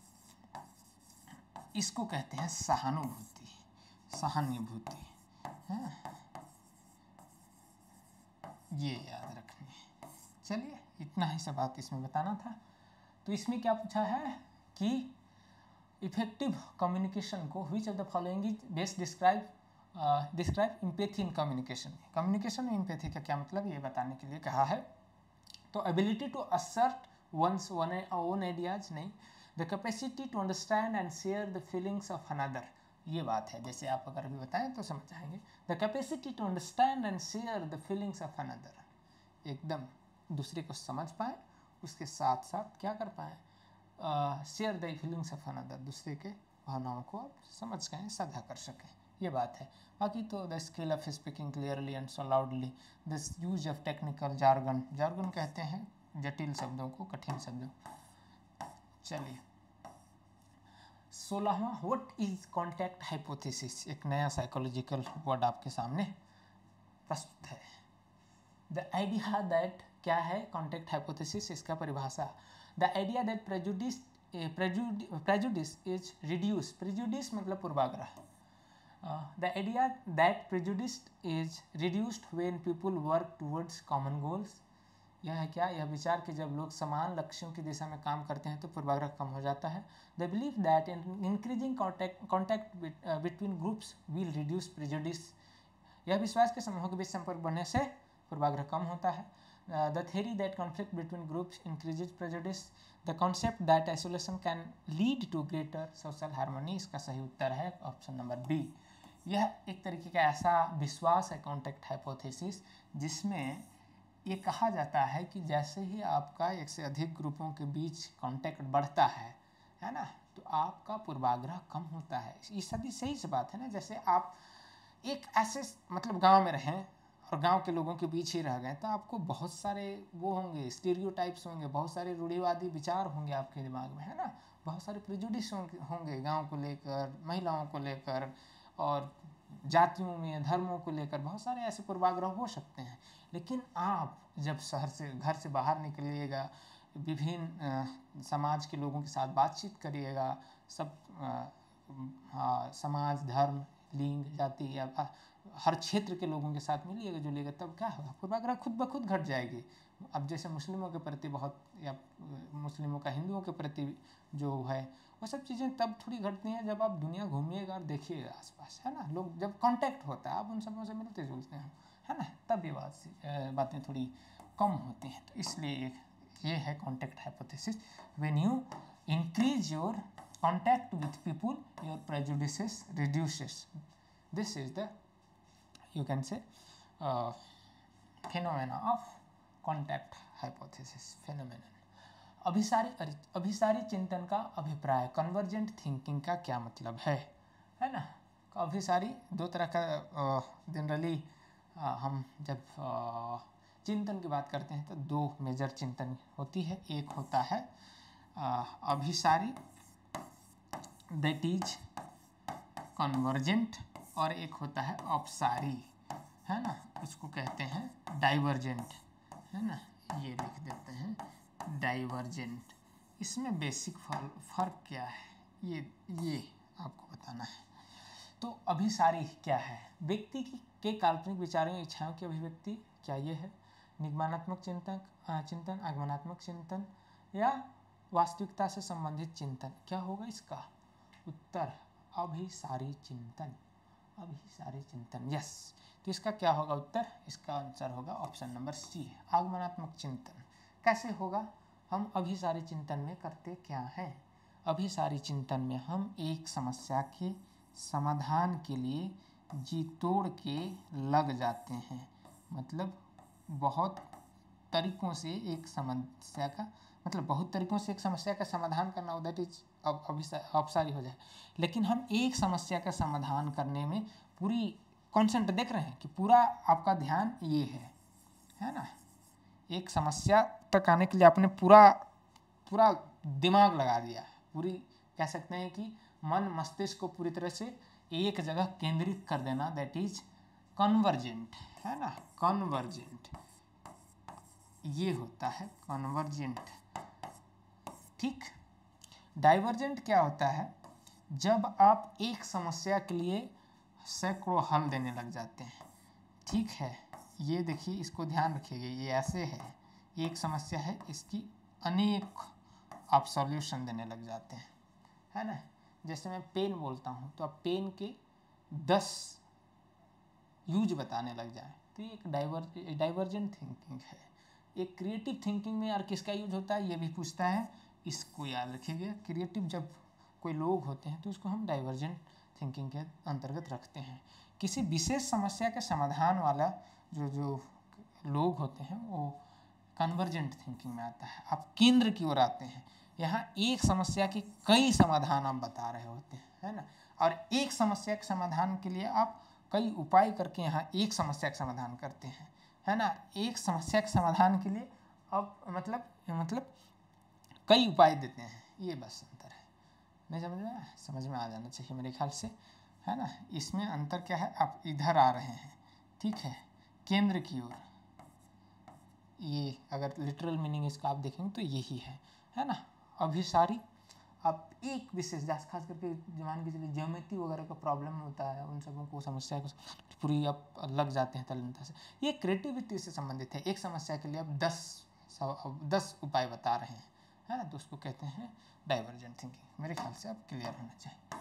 इसको कहते हैं सहानुभूति, सहानुभूति, है। ये याद रखनी है। चलिए, इतना ही सब बात इसमें बताना था। तो इसमें क्या पूछा है कि इफेक्टिव कम्युनिकेशन को which of the following is best describe empathy in communication. Communication में एम्पैथी का क्या मतलब, ये बताने के लिए कहा है। तो ability to assert one's own ideas नहीं, the capacity to understand and share the feelings of another, ये बात है। जैसे आप अगर अभी बताएं तो समझ जाएंगे। The capacity to understand and share the feelings of another, एकदम दूसरे को समझ पाए, उसके साथ साथ क्या कर पाए, share the feelings of another, दूसरे के भावनाओं को आप समझ गए, साझा कर सकें, ये बात है। बाकी तो the skill of speaking clearly and so loudly, the use of technical jargon, jargon कहते हैं जटिल शब्दों को, कठिन शब्दों। चलिए 16वां, व्हाट इज कॉन्टैक्ट हाइपोथेसिस, एक नया साइकोलॉजिकल वर्ड आपके सामने प्रस्तुत है। द आइडिया दैट, क्या है कॉन्टैक्ट हाइपोथेसिस, इसका परिभाषा, the idea that prejudice is reduce, prejudice मतलब पूर्वाग्रह, the idea that prejudice is reduced when people work towards common goals, यह है क्या, यह विचार कि जब लोग समान लक्ष्यों की दिशा में काम करते हैं तो पूर्वाग्रह कम हो जाता है। The believe that increasing contact between groups will reduce prejudice, यह विश्वास के समूहों के बीच संपर्क बढ़ने से पूर्वाग्रह कम होता है। The theory that conflict between groups increases prejudice, the concept that isolation can lead to greater social harmony, इसका सही उत्तर है ऑप्शन नंबर बी। यह एक तरीके का ऐसा विश्वास है कॉन्टैक्ट हाइपोथेसिस जिसमें ये कहा जाता है कि जैसे ही आपका एक से अधिक ग्रुपों के बीच कांटेक्ट बढ़ता है ना, तो आपका पूर्वाग्रह कम होता है। ये सभी सही से बात है ना। जैसे आप एक ऐसे मतलब गांव में रहें और गांव के लोगों के बीच ही रह गए, तो आपको बहुत सारे वो होंगे, स्टीरियोटाइप्स होंगे, बहुत सारे रूढ़िवादी विचार होंगे आपके दिमाग में, है ना। बहुत सारे प्रेजुडिस होंगे गाँव को लेकर, महिलाओं को लेकर, और जातियों में, धर्मों को लेकर बहुत सारे ऐसे पूर्वाग्रह हो सकते हैं। लेकिन आप जब शहर से, घर से बाहर निकलिएगा, विभिन्न समाज के लोगों के साथ बातचीत करिएगा, सब समाज, धर्म, लिंग, जाति या हर क्षेत्र के लोगों के साथ मिलिएगा, जुलिएगा, तब क्या होगा, पूर्वाग्रह खुद ब खुद घट जाएगी। अब जैसे मुस्लिमों के प्रति बहुत, या मुस्लिमों का हिंदुओं के प्रति जो है, वो सब चीज़ें तब थोड़ी घटती हैं जब आप दुनिया घूमिएगा और देखिएगा आसपास, है ना। लोग जब कांटेक्ट होता है, आप उन सबों से मिलते जुलते हैं, है ना, तब ये बातें थोड़ी कम होती हैं। तो इसलिए ये है contact hypothesis. When you increase your contact with people, your prejudices reduces, this is the, you can say, phenomena of contact hypothesis phenomenon। अभिसारी चिंतन का अभिप्राय, कन्वर्जेंट थिंकिंग का क्या मतलब है ना। तो अभिसारी दो तरह का जनरली हम जब चिंतन की बात करते हैं तो दो मेजर चिंतन होती है। एक होता है अभिसारी दैट इज कन्वर्जेंट, और एक होता है अपसारी, है ना, उसको कहते हैं डाइवर्जेंट, है ना, ये लिख देते हैं डाइवर्जेंट। इसमें बेसिक फर्क क्या है ये आपको बताना है। तो अभिसारी क्या है? व्यक्ति के काल्पनिक विचारों या इच्छाओं की अभिव्यक्ति। क्या ये है निगमनात्मक चिंतन, आगमनात्मक चिंतन या वास्तविकता से संबंधित चिंतन? क्या होगा इसका उत्तर? अभिसारी चिंतन, अभिसारी चिंतन, यस। तो इसका क्या होगा उत्तर? इसका आंसर होगा ऑप्शन नंबर सी, आगमनात्मक चिंतन। कैसे होगा? हम अभिसारी चिंतन में करते क्या हैं? अभिसारी चिंतन में हम एक समस्या के समाधान के लिए जी तोड़ के लग जाते हैं। मतलब बहुत तरीकों से एक समस्या का बहुत तरीकों से एक समस्या का समाधान करना हो, दैट इज अभिसारी हो जाए। लेकिन हम एक समस्या का समाधान करने में पूरी कॉन्सेंट्रेट, देख रहे हैं कि पूरा आपका ध्यान ये है ना, एक समस्या तक आने के लिए आपने पूरा दिमाग लगा दिया, पूरी कह सकते हैं कि मन मस्तिष्क को पूरी तरह से एक जगह केंद्रित कर देना, दैट इज कन्वर्जेंट, है ना, कन्वर्जेंट, ये होता है कन्वर्जेंट। ठीक। डाइवर्जेंट क्या होता है? जब आप एक समस्या के लिए सैकड़ों हल देने लग जाते हैं। ठीक है, ये देखिए, इसको ध्यान रखिएगा, ये ऐसे है, एक समस्या है, इसकी अनेक आप सॉल्यूशन देने लग जाते हैं, है ना। जैसे मैं पेन बोलता हूँ तो आप पेन के 10 यूज बताने लग जाए, तो ये एक डाइवर्जेंट थिंकिंग है। एक क्रिएटिव थिंकिंग में यार किसका यूज होता है, ये भी पूछता है, इसको याद रखिएगा। क्रिएटिव जब कोई लोग होते हैं तो उसको हम डाइवर्जेंट थिंकिंग के अंतर्गत रखते हैं। किसी विशेष समस्या के समाधान वाला जो लोग होते हैं वो कन्वर्जेंट थिंकिंग में आता है। आप केंद्र की ओर आते हैं, यहाँ एक समस्या के कई समाधान आप बता रहे होते हैं, है ना, और एक समस्या के समाधान के लिए आप कई उपाय करके यहाँ एक समस्या का समाधान करते हैं, है ना। एक समस्या के समाधान के लिए अब मतलब कई उपाय देते हैं, ये बस अंतर है। नहीं समझ में? समझ में आ जाना चाहिए मेरे ख्याल से, है ना। इसमें अंतर क्या है? आप इधर आ रहे हैं, ठीक है, केंद्र की ओर। ये अगर लिटरल मीनिंग इसका आप देखेंगे तो यही है ना। अभिसारी आप एक विशेष, खास करके मान के चलिए ज्योमेट्री वगैरह का प्रॉब्लम होता है, उन सबों को समस्या को पूरी आप लग जाते हैं तल्लीनता से। ये क्रिएटिविटी से संबंधित है। एक समस्या के लिए आप 10 उपाय बता रहे हैं, है ना, तो उसको कहते हैं डाइवर्जेंट थिंकिंग। मेरे ख्याल से अब क्लियर होना चाहिए।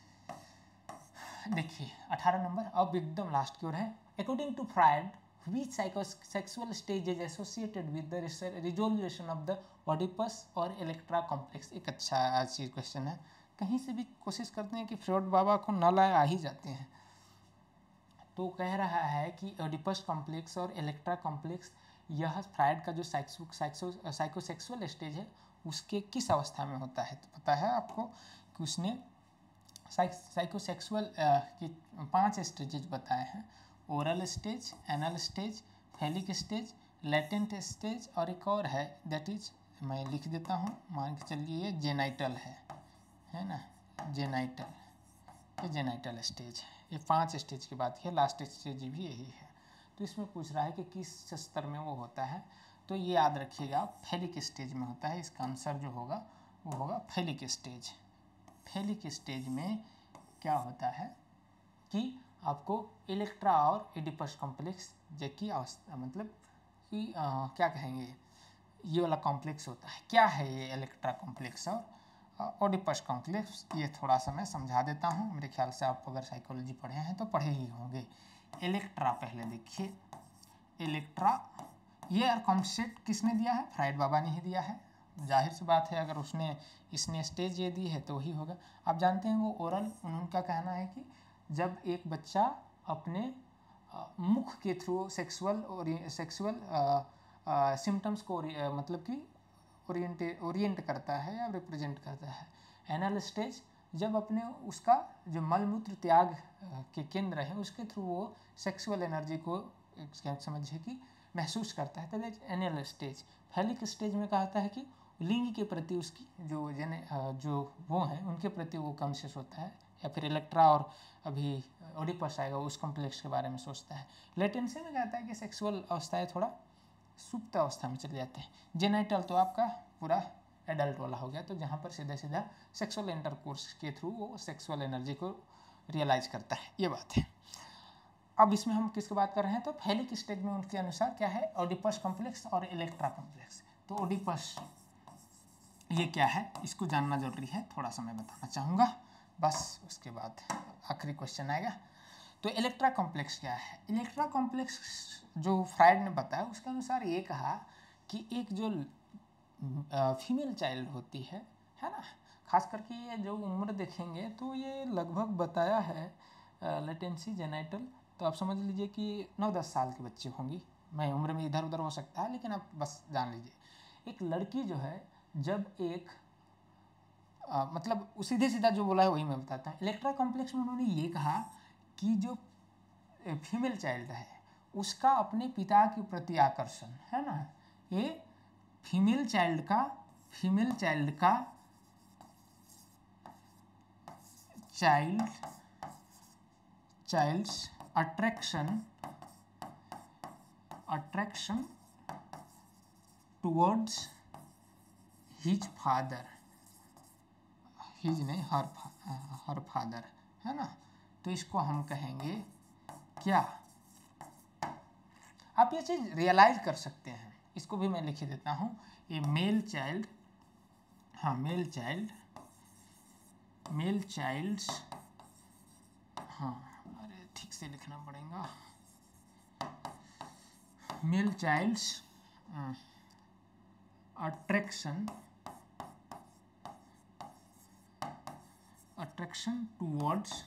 देखिए 18 नंबर, अब एकदम लास्ट की ओर है। According to Freud, which psychosexual stage is associated with the resolution of the Oedipus और Electra complex? एक अच्छा चीज क्वेश्चन है, कहीं से भी कोशिश करते हैं कि फ्रॉइड बाबा को न लाए, आ ही जाते हैं। तो कह रहा है कि ओडिपस कॉम्प्लेक्स और इलेक्ट्रा कॉम्प्लेक्स, यह फ्रायड का जो साइकोसेक्सुअल स्टेज है उसके किस अवस्था में होता है? तो पता है आपको कि उसने साइकोसेक्सुअल की 5 स्टेजेज बताए हैं। Oral stage, anal stage, phallic stage, latent stage, और एक और है, दैट इज, मैं लिख देता हूँ, मान के चलिए जेनाइटल है ना, जेनाइटल, ये जेनाइटल स्टेज है। ये 5 स्टेज की बात की है, लास्ट स्टेज भी यही है। तो इसमें पूछ रहा है कि किस स्तर में वो होता है, तो ये याद रखिएगा, फेलिक स्टेज में होता है। इसका आंसर जो होगा वो होगा फेलिक स्टेज। फेलिक स्टेज में क्या होता है कि आपको इलेक्ट्रा और एडिपस कॉम्प्लेक्स जबकि मतलब कि क्या कहेंगे, ये वाला कॉम्प्लेक्स होता है। क्या है ये इलेक्ट्रा कॉम्प्लेक्स और ओडिपस कॉम्प्लेक्स? ये थोड़ा सा मैं समझा देता हूँ, मेरे ख्याल से आप अगर साइकोलॉजी पढ़े हैं तो पढ़े ही होंगे। इलेक्ट्रा पहले देखिए, इलेक्ट्रा ये कॉन्सेप्ट किसने दिया है? फ्रायड बाबा ने ही दिया है। जाहिर सी बात है, अगर इसने स्टेज ये दी है तो वही होगा। आप जानते हैं वो ओरल, उनका कहना है कि जब एक बच्चा अपने मुख के थ्रू सेक्सुअल सिम्टम्स को मतलब कि ओरिएंट करता है या रिप्रेजेंट करता है। एनल स्टेज जब अपने उसका जो मलमूत्र त्याग के केंद्र है उसके थ्रू वो सेक्सुअल एनर्जी को क्या समझिए कि महसूस करता है, तो एनियल स्टेज। फैलिक स्टेज में कहा जाता है कि लिंग के प्रति उसकी जो वो हैं उनके प्रति वो कॉन्शियस होता है, या फिर इलेक्ट्रा और अभी ओडिपस आएगा उस कॉम्प्लेक्स के बारे में सोचता है। लेटेंसी में कहता है कि सेक्सुअल अवस्थाएं थोड़ा सुप्त अवस्था में चले जाते हैं। जेनाइटल तो आपका पूरा एडल्ट वाला हो गया, तो जहाँ पर सीधा सीधा सेक्सुअल इंटरकोर्स के थ्रू वो सेक्सुअल एनर्जी को रियलाइज करता है, ये बात है। अब इसमें हम किसकी बात कर रहे हैं, तो फैलिक स्टेज में उनके अनुसार क्या है, ओडिपस कॉम्प्लेक्स और इलेक्ट्रा कॉम्प्लेक्स। तो ओडिपस ये क्या है, इसको जानना जरूरी है, थोड़ा सा मैं बताना चाहूँगा, बस उसके बाद आखिरी क्वेश्चन आएगा। तो इलेक्ट्रा कॉम्प्लेक्स क्या है? इलेक्ट्रा कॉम्प्लेक्स जो फ्राइड ने बताया उसके अनुसार ये कहा कि एक जो फीमेल चाइल्ड होती है ना, खास करके ये जो उम्र देखेंगे तो ये लगभग बताया है लेटेंसी जेनाइटल, तो आप समझ लीजिए कि 9-10 साल की बच्ची होंगी। मैं उम्र में इधर उधर हो सकता है, लेकिन आप बस जान लीजिए एक लड़की जो है जब एक मतलब सीधे सीधा जो बोला है वही मैं बताता हूँ। इलेक्ट्रा कॉम्प्लेक्स में उन्होंने ये कहा कि जो फीमेल चाइल्ड है उसका अपने पिता के प्रति आकर्षण है ना, ये फीमेल चाइल्ड का child's attraction towards his father, his नहीं हर फादर है ना, तो इसको हम कहेंगे क्या, आप ये चीज रियलाइज कर सकते हैं, इसको भी मैं लिख देता हूँ। ये मेल चाइल्ड्स, हाँ अरे ठीक से लिखना पड़ेगा, male child's attraction towards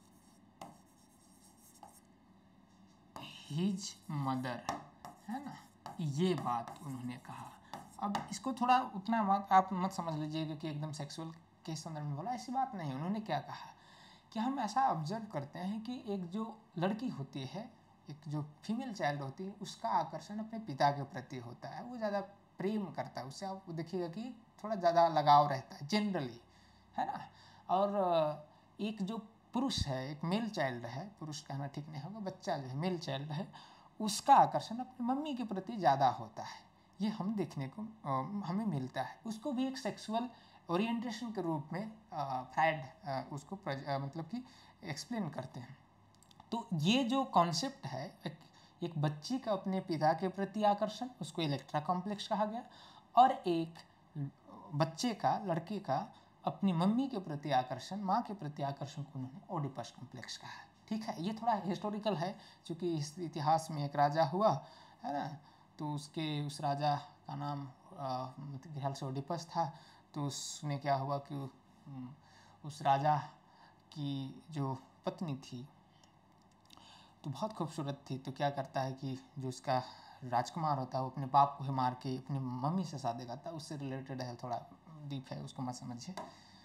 his mother है ना, ये बात उन्होंने कहा। अब इसको थोड़ा उतना आप मत समझ लीजिएगा कि एकदम सेक्सुअल के संदर्भ में बोला, ऐसी बात नहीं। उन्होंने क्या कहा कि हम ऐसा ऑब्जर्व करते हैं कि एक जो लड़की होती है, एक जो फीमेल चाइल्ड होती है, उसका आकर्षण अपने पिता के प्रति होता है, वो ज़्यादा प्रेम करता है, उससे आप देखिएगा कि थोड़ा ज़्यादा लगाव रहता है जनरली, है ना। और एक जो पुरुष है, एक मेल चाइल्ड है, पुरुष कहना ठीक नहीं होगा, बच्चा जो है मेल चाइल्ड है, उसका आकर्षण अपनी मम्मी के प्रति ज़्यादा होता है, ये हम देखने को हमें मिलता है। उसको भी एक सेक्सुअल ओरिएंटेशन के रूप में फ्राइड उसको मतलब कि एक्सप्लेन करते हैं। तो ये जो कॉन्सेप्ट है एक बच्ची का अपने पिता के प्रति आकर्षण, उसको इलेक्ट्रा कॉम्प्लेक्स कहा गया, और एक बच्चे का, लड़के का अपनी मम्मी के प्रति आकर्षण, माँ के प्रति आकर्षण को उन्होंने ओडिपस कॉम्प्लेक्स कहा है। ठीक है, ये थोड़ा हिस्टोरिकल है, क्योंकि इस इतिहास में एक राजा हुआ है ना, तो उस राजा का नाम मतलब ख्याल से ओडिपस था। तो उसमें क्या हुआ कि उस राजा की जो पत्नी थी तो बहुत खूबसूरत थी, तो क्या करता है कि जो उसका राजकुमार होता है वो अपने बाप को ही मार के अपनी मम्मी से शादी करता है, उससे रिलेटेड है, थोड़ा डीप है, उसको मत समझिए।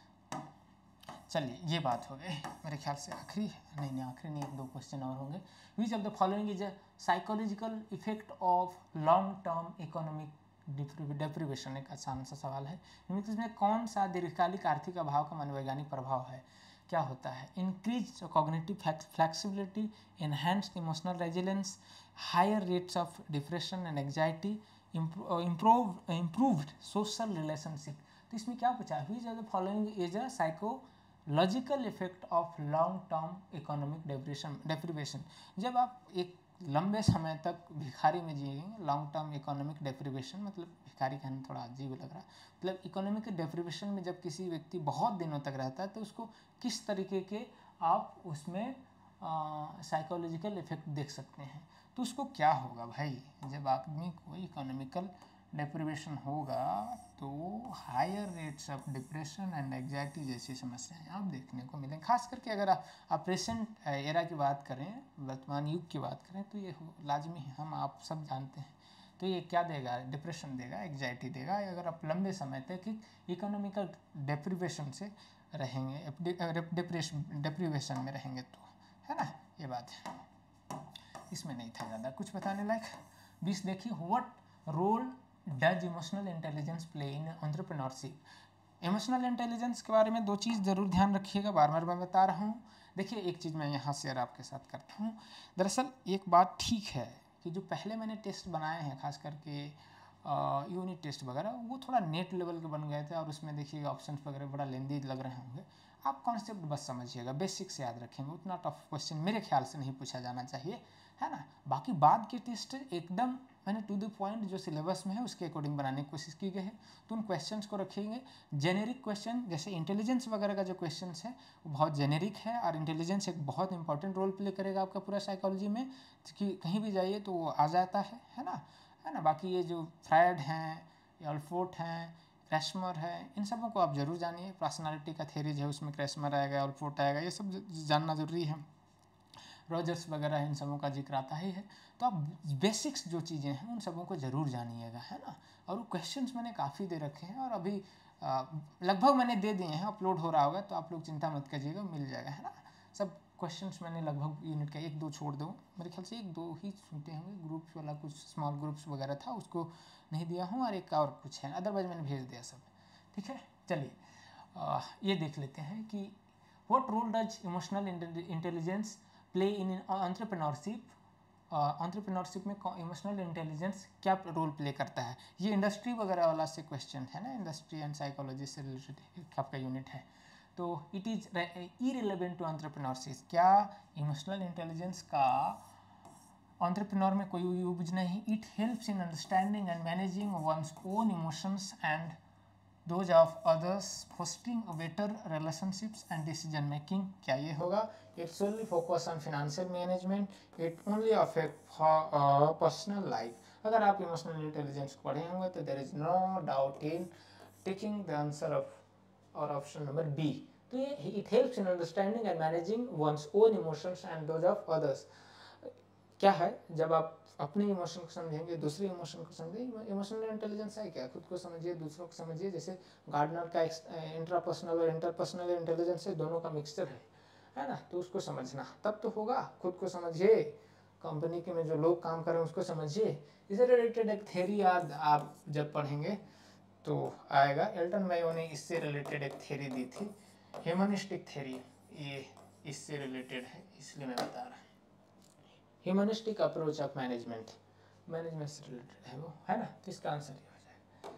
चलिए ये बात हो गई, मेरे ख्याल से आखिरी नहीं, 1-2 क्वेश्चन और होंगे। Which of the following is a psychological effect of long term economic deprivation, एक आसान सा सवाल है। इसमें कौन सा दीर्घकालिक आर्थिक अभाव का मनोवैज्ञानिक प्रभाव है, क्या होता है? Increase cognitive flexibility, enhanced emotional resilience, higher rates of depression and anxiety, improved social relationship. तो इसमें क्या पूछा है, which of the following is a psychological effect of long term economic deprivation. जब आप एक लंबे समय तक भिखारी में जिएंगे, लॉन्ग टर्म इकोनॉमिक डेप्रिवेशन मतलब भिखारी कहना थोड़ा अजीब लग रहा है, मतलब इकोनॉमिक डेप्रिवेशन में जब किसी व्यक्ति बहुत दिनों तक रहता है तो उसको किस तरीके के आप उसमें साइकोलॉजिकल इफेक्ट देख सकते हैं। तो उसको क्या होगा भाई, जब आदमी को इकोनॉमिकल डेप्रिवेशन होगा तो higher rates of depression and anxiety जैसी समस्याएं आप देखने को मिलें। खास करके अगर आप प्रेजेंट एरा की बात करें, वर्तमान युग की बात करें, तो ये लाजमी है, हम आप सब जानते हैं। तो ये क्या देगा, डिप्रेशन देगा, एग्जाइटी देगा अगर आप लंबे समय तक इकोनॉमिकल डिप्रीवेशन से रहेंगे, डिप्रीवेशन में रहेंगे तो, है ना, ये बात है। इसमें नहीं था ज़्यादा कुछ बताने लायक। 20 देखिए, what role does emotional intelligence play in entrepreneurship. Emotional intelligence के बारे में 2 चीज़ ज़रूर ध्यान रखिएगा, बार बार मैं बता रहा हूँ। देखिए एक चीज़ मैं यहाँ शेयर आपके साथ करता हूँ। दरअसल एक बात ठीक है कि जो पहले मैंने टेस्ट बनाए हैं, खास करके यूनिट टेस्ट वगैरह, वो थोड़ा नेट लेवल के बन गए थे और उसमें देखिएगा ऑप्शंस वगैरह बड़ा लेंदी लग रहे होंगे। आप कॉन्सेप्ट बस समझिएगा, बेसिक से याद रखेंगे, उतना टफ क्वेश्चन मेरे ख्याल से नहीं पूछा जाना चाहिए, है ना। बाकी बाद के टेस्ट एकदम मैंने टू द पॉइंट जो सिलेबस में है उसके अकॉर्डिंग बनाने की कोशिश की गई है। तो उन क्वेश्चंस को रखेंगे जेनेरिक क्वेश्चन, जैसे इंटेलिजेंस वगैरह का जो क्वेश्चंस है वो बहुत जेनेरिक है, और इंटेलिजेंस एक बहुत इंपॉर्टेंट रोल प्ले करेगा आपका पूरा साइकोलॉजी में, कि कहीं भी जाइए तो वो आ जाता है ना, है ना। बाकी ये जो फ्रायड हैं, अल्फोर्ट हैं, क्रैस्मर है, इन सबों को आप जरूर जानिए। पर्सनालिटी का थ्योरीज है उसमें क्रैस्मर आएगा, अल्फोर्ट आएगा, ये सब जानना जरूरी है। रॉजर्स वगैरह इन सबों का जिक्र आता ही है। तो आप बेसिक्स जो चीज़ें हैं उन सबों को ज़रूर जानिएगा, है ना। और वो क्वेश्चंस मैंने काफ़ी दे रखे हैं, और अभी लगभग मैंने दे दिए हैं, अपलोड हो रहा होगा तो आप लोग चिंता मत कीजिएगा, मिल जाएगा, है ना। सब क्वेश्चंस मैंने लगभग यूनिट का 1-2 छोड़ दूँ, मेरे ख्याल से 1-2 ही छूटे होंगे, ग्रुप्स वाला कुछ स्मॉल ग्रुप्स वगैरह था उसको नहीं दिया हूँ, और एक और कुछ है, अदरवाइज मैंने भेज दिया सब, ठीक है। चलिए ये देख लेते हैं कि what role does emotional intelligence play in entrepreneurship. Entrepreneurship में इमोशनल इंटेलिजेंस क्या रोल प्ले करता है। ये इंडस्ट्री वगैरह वाला से क्वेश्चन है ना, इंडस्ट्री एंड साइकोलॉजी से रिलेटेड आपका यूनिट है। तो it is irrelevant to entrepreneurship. क्या इमोशनल इंटेलिजेंस का एंटरप्रेन्योर में कोई यूज नहीं। It helps in understanding and managing one's own emotions and those of others, fostering a better relationships and decision making। क्या ये होगा, it solely focus on financial management, it only affect personal life। अगर आप emotional intelligence पढ़े होंगे तो there is no doubt in taking the answer of or option number B। तो ये it helps in understanding and managing one's own emotions and those of others। क्या है, जब आप अपने इमोशन को समझेंगे, दूसरे इमोशन को समझेंगे। इमोशनल इंटेलिजेंस है क्या, खुद को समझिए, दूसरों को समझिए। जैसे गार्डनर का इंट्रापर्सनल और इंटरपर्सनल इंटेलिजेंस है, दोनों का मिक्सचर है ना। तो उसको समझना तब तो होगा। खुद को समझिए, कंपनी के में जो लोग काम कर रहे हैं उसको समझिए। इससे रिलेटेड एक थ्योरी याद आप जब पढ़ेंगे तो आएगा। एल्टन मेयो ने इससे रिलेटेड एक थ्योरी दी थी, ह्यूमनिस्टिक थ्योरी। ये इससे रिलेटेड है इसलिए मैं बता रहा हूँ। ह्यूमनिस्टिक अप्रोच ऑफ मैनेजमेंट से रिलेटेड है वो, है ना। तो इसका आंसर ये हो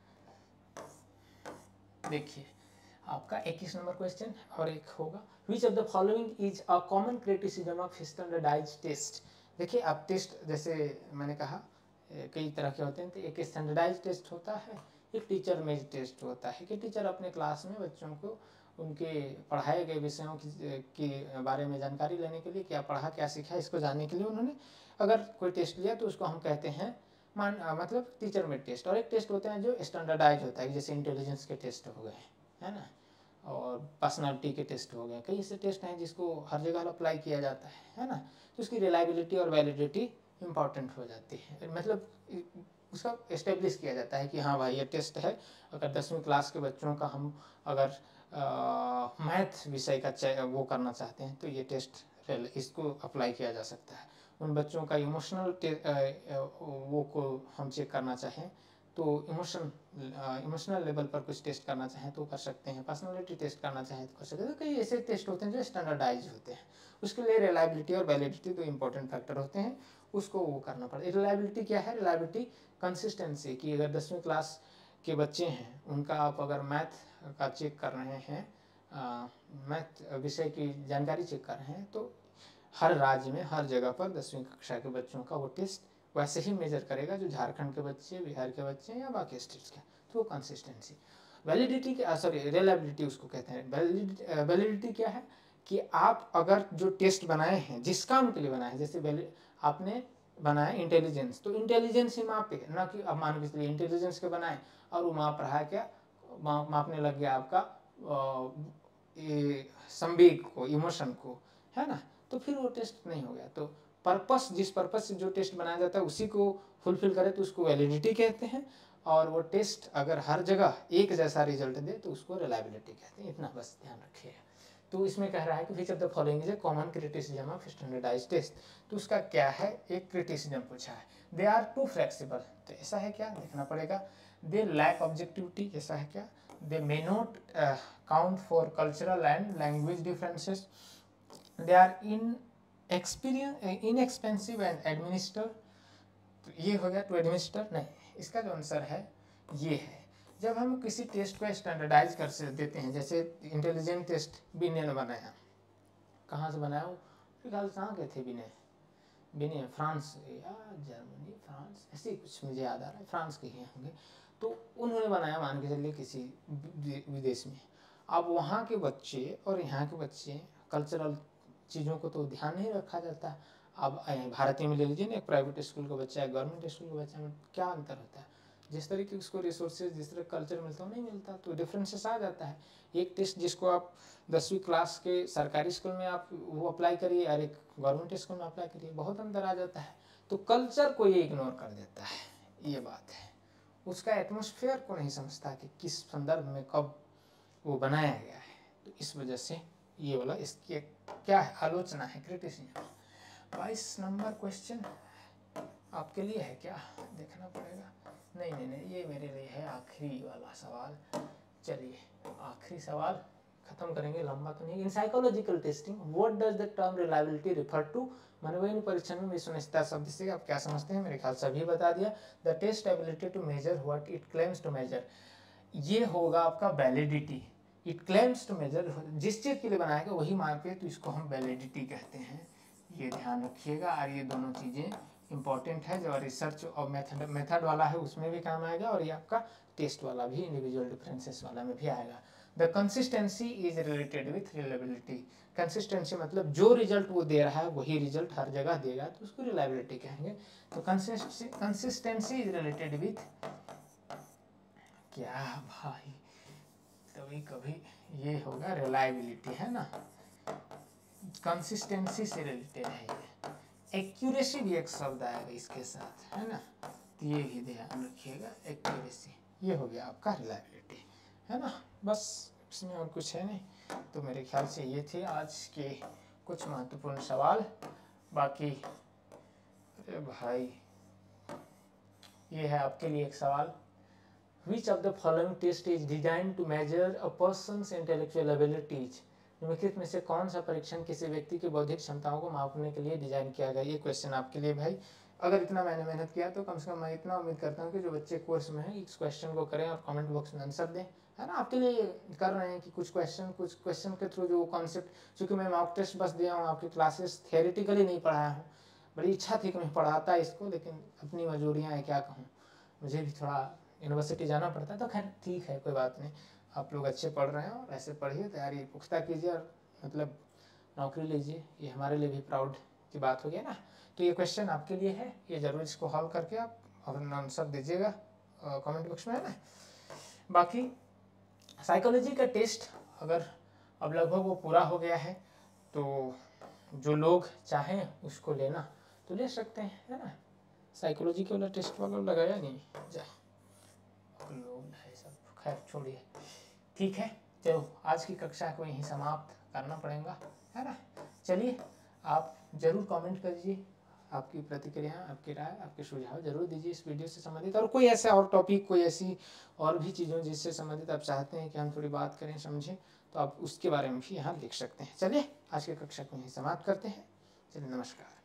जाएगा। देखिए आपका 21 नंबर क्वेश्चन और एक होगा, which of the following is a common criticism of standardized test. देखिए आप टेस्ट, जैसे मैंने कहा कई तरह के होते हैं। तो एक स्टैंडर्डाइज्ड टेस्ट होता है, एक टीचर मेज टेस्ट होता है कि टीचर अपने क्लास में बच्चों को उनके पढ़ाए गए विषयों की बारे में जानकारी लेने के लिए, क्या पढ़ा क्या सीखा इसको जानने के लिए उन्होंने अगर कोई टेस्ट लिया तो उसको हम कहते हैं मतलब टीचर मेड टेस्ट। और एक टेस्ट होते हैं जो स्टैंडर्डाइज होता है, जैसे इंटेलिजेंस के टेस्ट हो गए, है ना, और पर्सनालिटी के टेस्ट हो गए। कई ऐसे टेस्ट हैं जिसको हर जगह अप्लाई किया जाता है ना। तो उसकी रिलायबिलिटी और वैलिडिटी इंपॉर्टेंट हो जाती है, मतलब उसका एस्टेब्लिश किया जाता है कि हाँ भाई ये टेस्ट है। अगर 10वीं क्लास के बच्चों का हम अगर मैथ विषय का वो करना चाहते हैं तो ये टेस्ट इसको अप्लाई किया जा सकता है। उन बच्चों का इमोशनल वो को हम चेक करना चाहें तो इमोशनल लेवल पर कुछ टेस्ट करना चाहें तो कर सकते हैं। पर्सनालिटी टेस्ट करना चाहें तो कर सकते हैं। तो कई ऐसे टेस्ट होते हैं जो स्टैंडर्डाइज होते हैं। उसके लिए रिलायबिलिटी और वैलिडिटी दो इंपॉर्टेंट फैक्टर होते हैं, उसको वो करना पड़ेगा। रिलायबिलिटी क्या है, रिलायबिलिटी कंसिस्टेंसी की। अगर 10वीं क्लास के बच्चे हैं उनका आप अगर मैथ का चेक कर रहे हैं, मैथ विषय की जानकारी चेक कर रहे हैं, तो हर राज्य में हर जगह पर 10वीं कक्षा के बच्चों का वो टेस्ट वैसे ही मेजर करेगा जो झारखंड के बच्चे, बिहार के बच्चे या बाकी स्टेट्स के। तो वो कंसिस्टेंसी। वैलिडिटी रिलायबिलिटी उसको कहते हैं। वैलिडिटी क्या है कि आप अगर जो टेस्ट बनाए हैं जिस काम के लिए बनाए हैं, जैसे आपने बनाया इंटेलिजेंस, तो इंटेलिजेंस ही मापे, ना कि अब मान के चलिए इंटेलिजेंस के बनाए और वो माप रहा है क्या, मापने लग गया आपका संवेग को, इमोशन को, है ना। तो फिर वो टेस्ट नहीं हो गया। तो पर्पस, जिस पर्पस से जो टेस्ट बनाया जाता है उसी को फुलफिल करे तो उसको वैलिडिटी कहते हैं, और वो टेस्ट अगर हर जगह एक जैसा रिजल्ट दे तो उसको रिलायबिलिटी कहते हैं। इतना बस ध्यान रखिएगा। तो इसमें कह रहा है कि which of the following is a common criticism of standardized test. तो उसका क्या है, एक क्रिटिसिज्म पूछा है, दे आर टू फ्लेक्सिबल। तो ऐसा है क्या, देखना पड़ेगा। दे लैक ऑब्जेक्टिविटी, ऐसा है क्या। They may not count for cultural and language differences. They are inexpensive and administer. तो ये हो गया टू एडमिनिस्टर। नहीं, इसका जो आंसर है ये है। जब हम किसी टेस्ट को स्टैंडर्डाइज कर से देते हैं, जैसे इंटेलिजेंट टेस्ट विनय ने बनाया, कहाँ से बनाया वो, फिलहाल कहाँ के थे विनय, विनय फ्रांस या जर्मनी, फ्रांस ऐसे ही कुछ मुझे याद आ रहा है, फ्रांस के ही होंगे। तो उन्होंने बनाया, मान के चलिए किसी विदेश में। अब वहाँ के बच्चे और यहाँ के बच्चे कल्चरल चीज़ों को तो ध्यान नहीं रखा जाता। अब भारतीय में ले लीजिए ना, एक प्राइवेट स्कूल का बच्चा है, गवर्नमेंट स्कूल का बच्चा में क्या अंतर होता है। जिस तरह की उसको रिसोर्सेज, जिस तरह कल्चर मिलता है नहीं मिलता, तो डिफरेंसेस आ जाता है। एक टेस्ट जिसको आप 10वीं क्लास के सरकारी स्कूल में आप वो अप्लाई करिए और एक गवर्नमेंट स्कूल में अप्लाई करिए, बहुत अंतर आ जाता है। तो कल्चर को ये इग्नोर कर देता है, ये बात है। उसका एटमोसफेयर को नहीं समझता कि किस संदर्भ में कब वो बनाया गया है। तो इस वजह से ये वाला इसकी क्या है, आलोचना है, क्रिटिसिज्म। 22 नंबर क्वेश्चन आपके लिए है क्या, देखना पड़ेगा। नहीं, ये मेरे लिए है आखिरी वाला सवाल। चलिए आखिरी सवाल खत्म करेंगे, लंबा तो नहीं। In psychological testing what does the term reliability refer to. मनोवैज्ञानिक परीक्षण में विश्वसनीयता शब्द से आप क्या समझते हैं, मेरे ख्याल से अभी बता दिया। The test ability to measure what it claims to measure, ये होगा आपका validity. It claims to measure, जिस चीज़ के लिए बनाएगा वही मापे तो इसको हम वैलिडिटी कहते हैं, ये ध्यान रखिएगा। और ये दोनों चीज़ें इंपॉर्टेंट है। जो रिसर्च और मेथड वाला है उसमें भी काम आएगा, और ये आपका टेस्ट वाला भी, इंडिविजुअल डिफरेंसेस वाला में भी आएगा। The consistency is related with reliability. Consistency मतलब जो रिजल्ट वो दे रहा है वही रिजल्ट हर जगह देगा, तो उसको रिलायबिलिटी कहेंगे। तो कंसिस्टेंसी इज रिलेटेड विथ, क्या भाई, कभी कभी ये होगा रिलायबिलिटी, है ना। कंसिस्टेंसी से रिलेटेड है ये। एक्यूरेसी भी एक शब्द आएगा इसके साथ, है ना, तो ये भी ध्यान रखिएगा। एक्यूरेसी, ये हो गया आपका रिलायबिलिटी, है ना। बस इसमें और कुछ है नहीं। तो मेरे ख्याल से ये थे आज के कुछ महत्वपूर्ण सवाल। बाकी अरे भाई, ये है आपके लिए एक सवाल, Which of the following test is designed to measure a person's intellectual abilities? निम्नलिखित में से कौन सा परीक्षण किसी व्यक्ति की बौद्धिक क्षमताओं को मापने के लिए डिजाइन किया गया। ये क्वेश्चन आपके लिए भाई। अगर इतना मैंने मेहनत किया तो कम से कम मैं इतना उम्मीद करता हूँ कि जो बच्चे कोर्स में हैं इस क्वेश्चन को करें और कमेंट बॉक्स में आंसर दें, है ना। आपके लिए कर रहे हैं कि कुछ क्वेश्चन के थ्रू जो कॉन्सेप्ट, चूँकि मैं मॉक टेस्ट बस दिया हूँ, आपकी क्लासेस थियोरेटिकली नहीं पढ़ाया हूँ। बड़ी इच्छा थी कि मैं पढ़ाता इसको, लेकिन अपनी मजबूरियाँ हैं, क्या कहूँ, मुझे भी थोड़ा यूनिवर्सिटी जाना पड़ता है। तो खैर ठीक है, कोई बात नहीं। आप लोग अच्छे पढ़ रहे हैं और ऐसे पढ़िए, तैयारी पुख्ता कीजिए और मतलब नौकरी लीजिए, ये हमारे लिए भी प्राउड की बात हो गया ना। तो ये क्वेश्चन आपके लिए है, ये ज़रूर इसको हल करके आप अपना आंसर दीजिएगा कमेंट बॉक्स में, है ना। बाकी साइकोलॉजी का टेस्ट अगर अब लगभग वो पूरा हो गया है, तो जो लोग चाहें उसको लेना तो ले सकते हैं, है ना। साइकोलॉजी के वाला टेस्ट वाला लगाया नहीं जा लोग है सब, खैर छोड़िए, ठीक है। चलो आज की कक्षा को यहीं समाप्त करना पड़ेगा, है ना। चलिए आप जरूर कमेंट करिए, आपकी प्रतिक्रिया, आपकी राय, आपके सुझाव जरूर दीजिए इस वीडियो से संबंधित। और कोई ऐसा और टॉपिक, कोई ऐसी और भी चीज़ों जिससे संबंधित आप चाहते हैं कि हम थोड़ी बात करें, समझें, तो आप उसके बारे में भी यहाँ लिख सकते हैं। चलिए आज की कक्षा को यहीं समाप्त करते हैं। चलिए नमस्कार।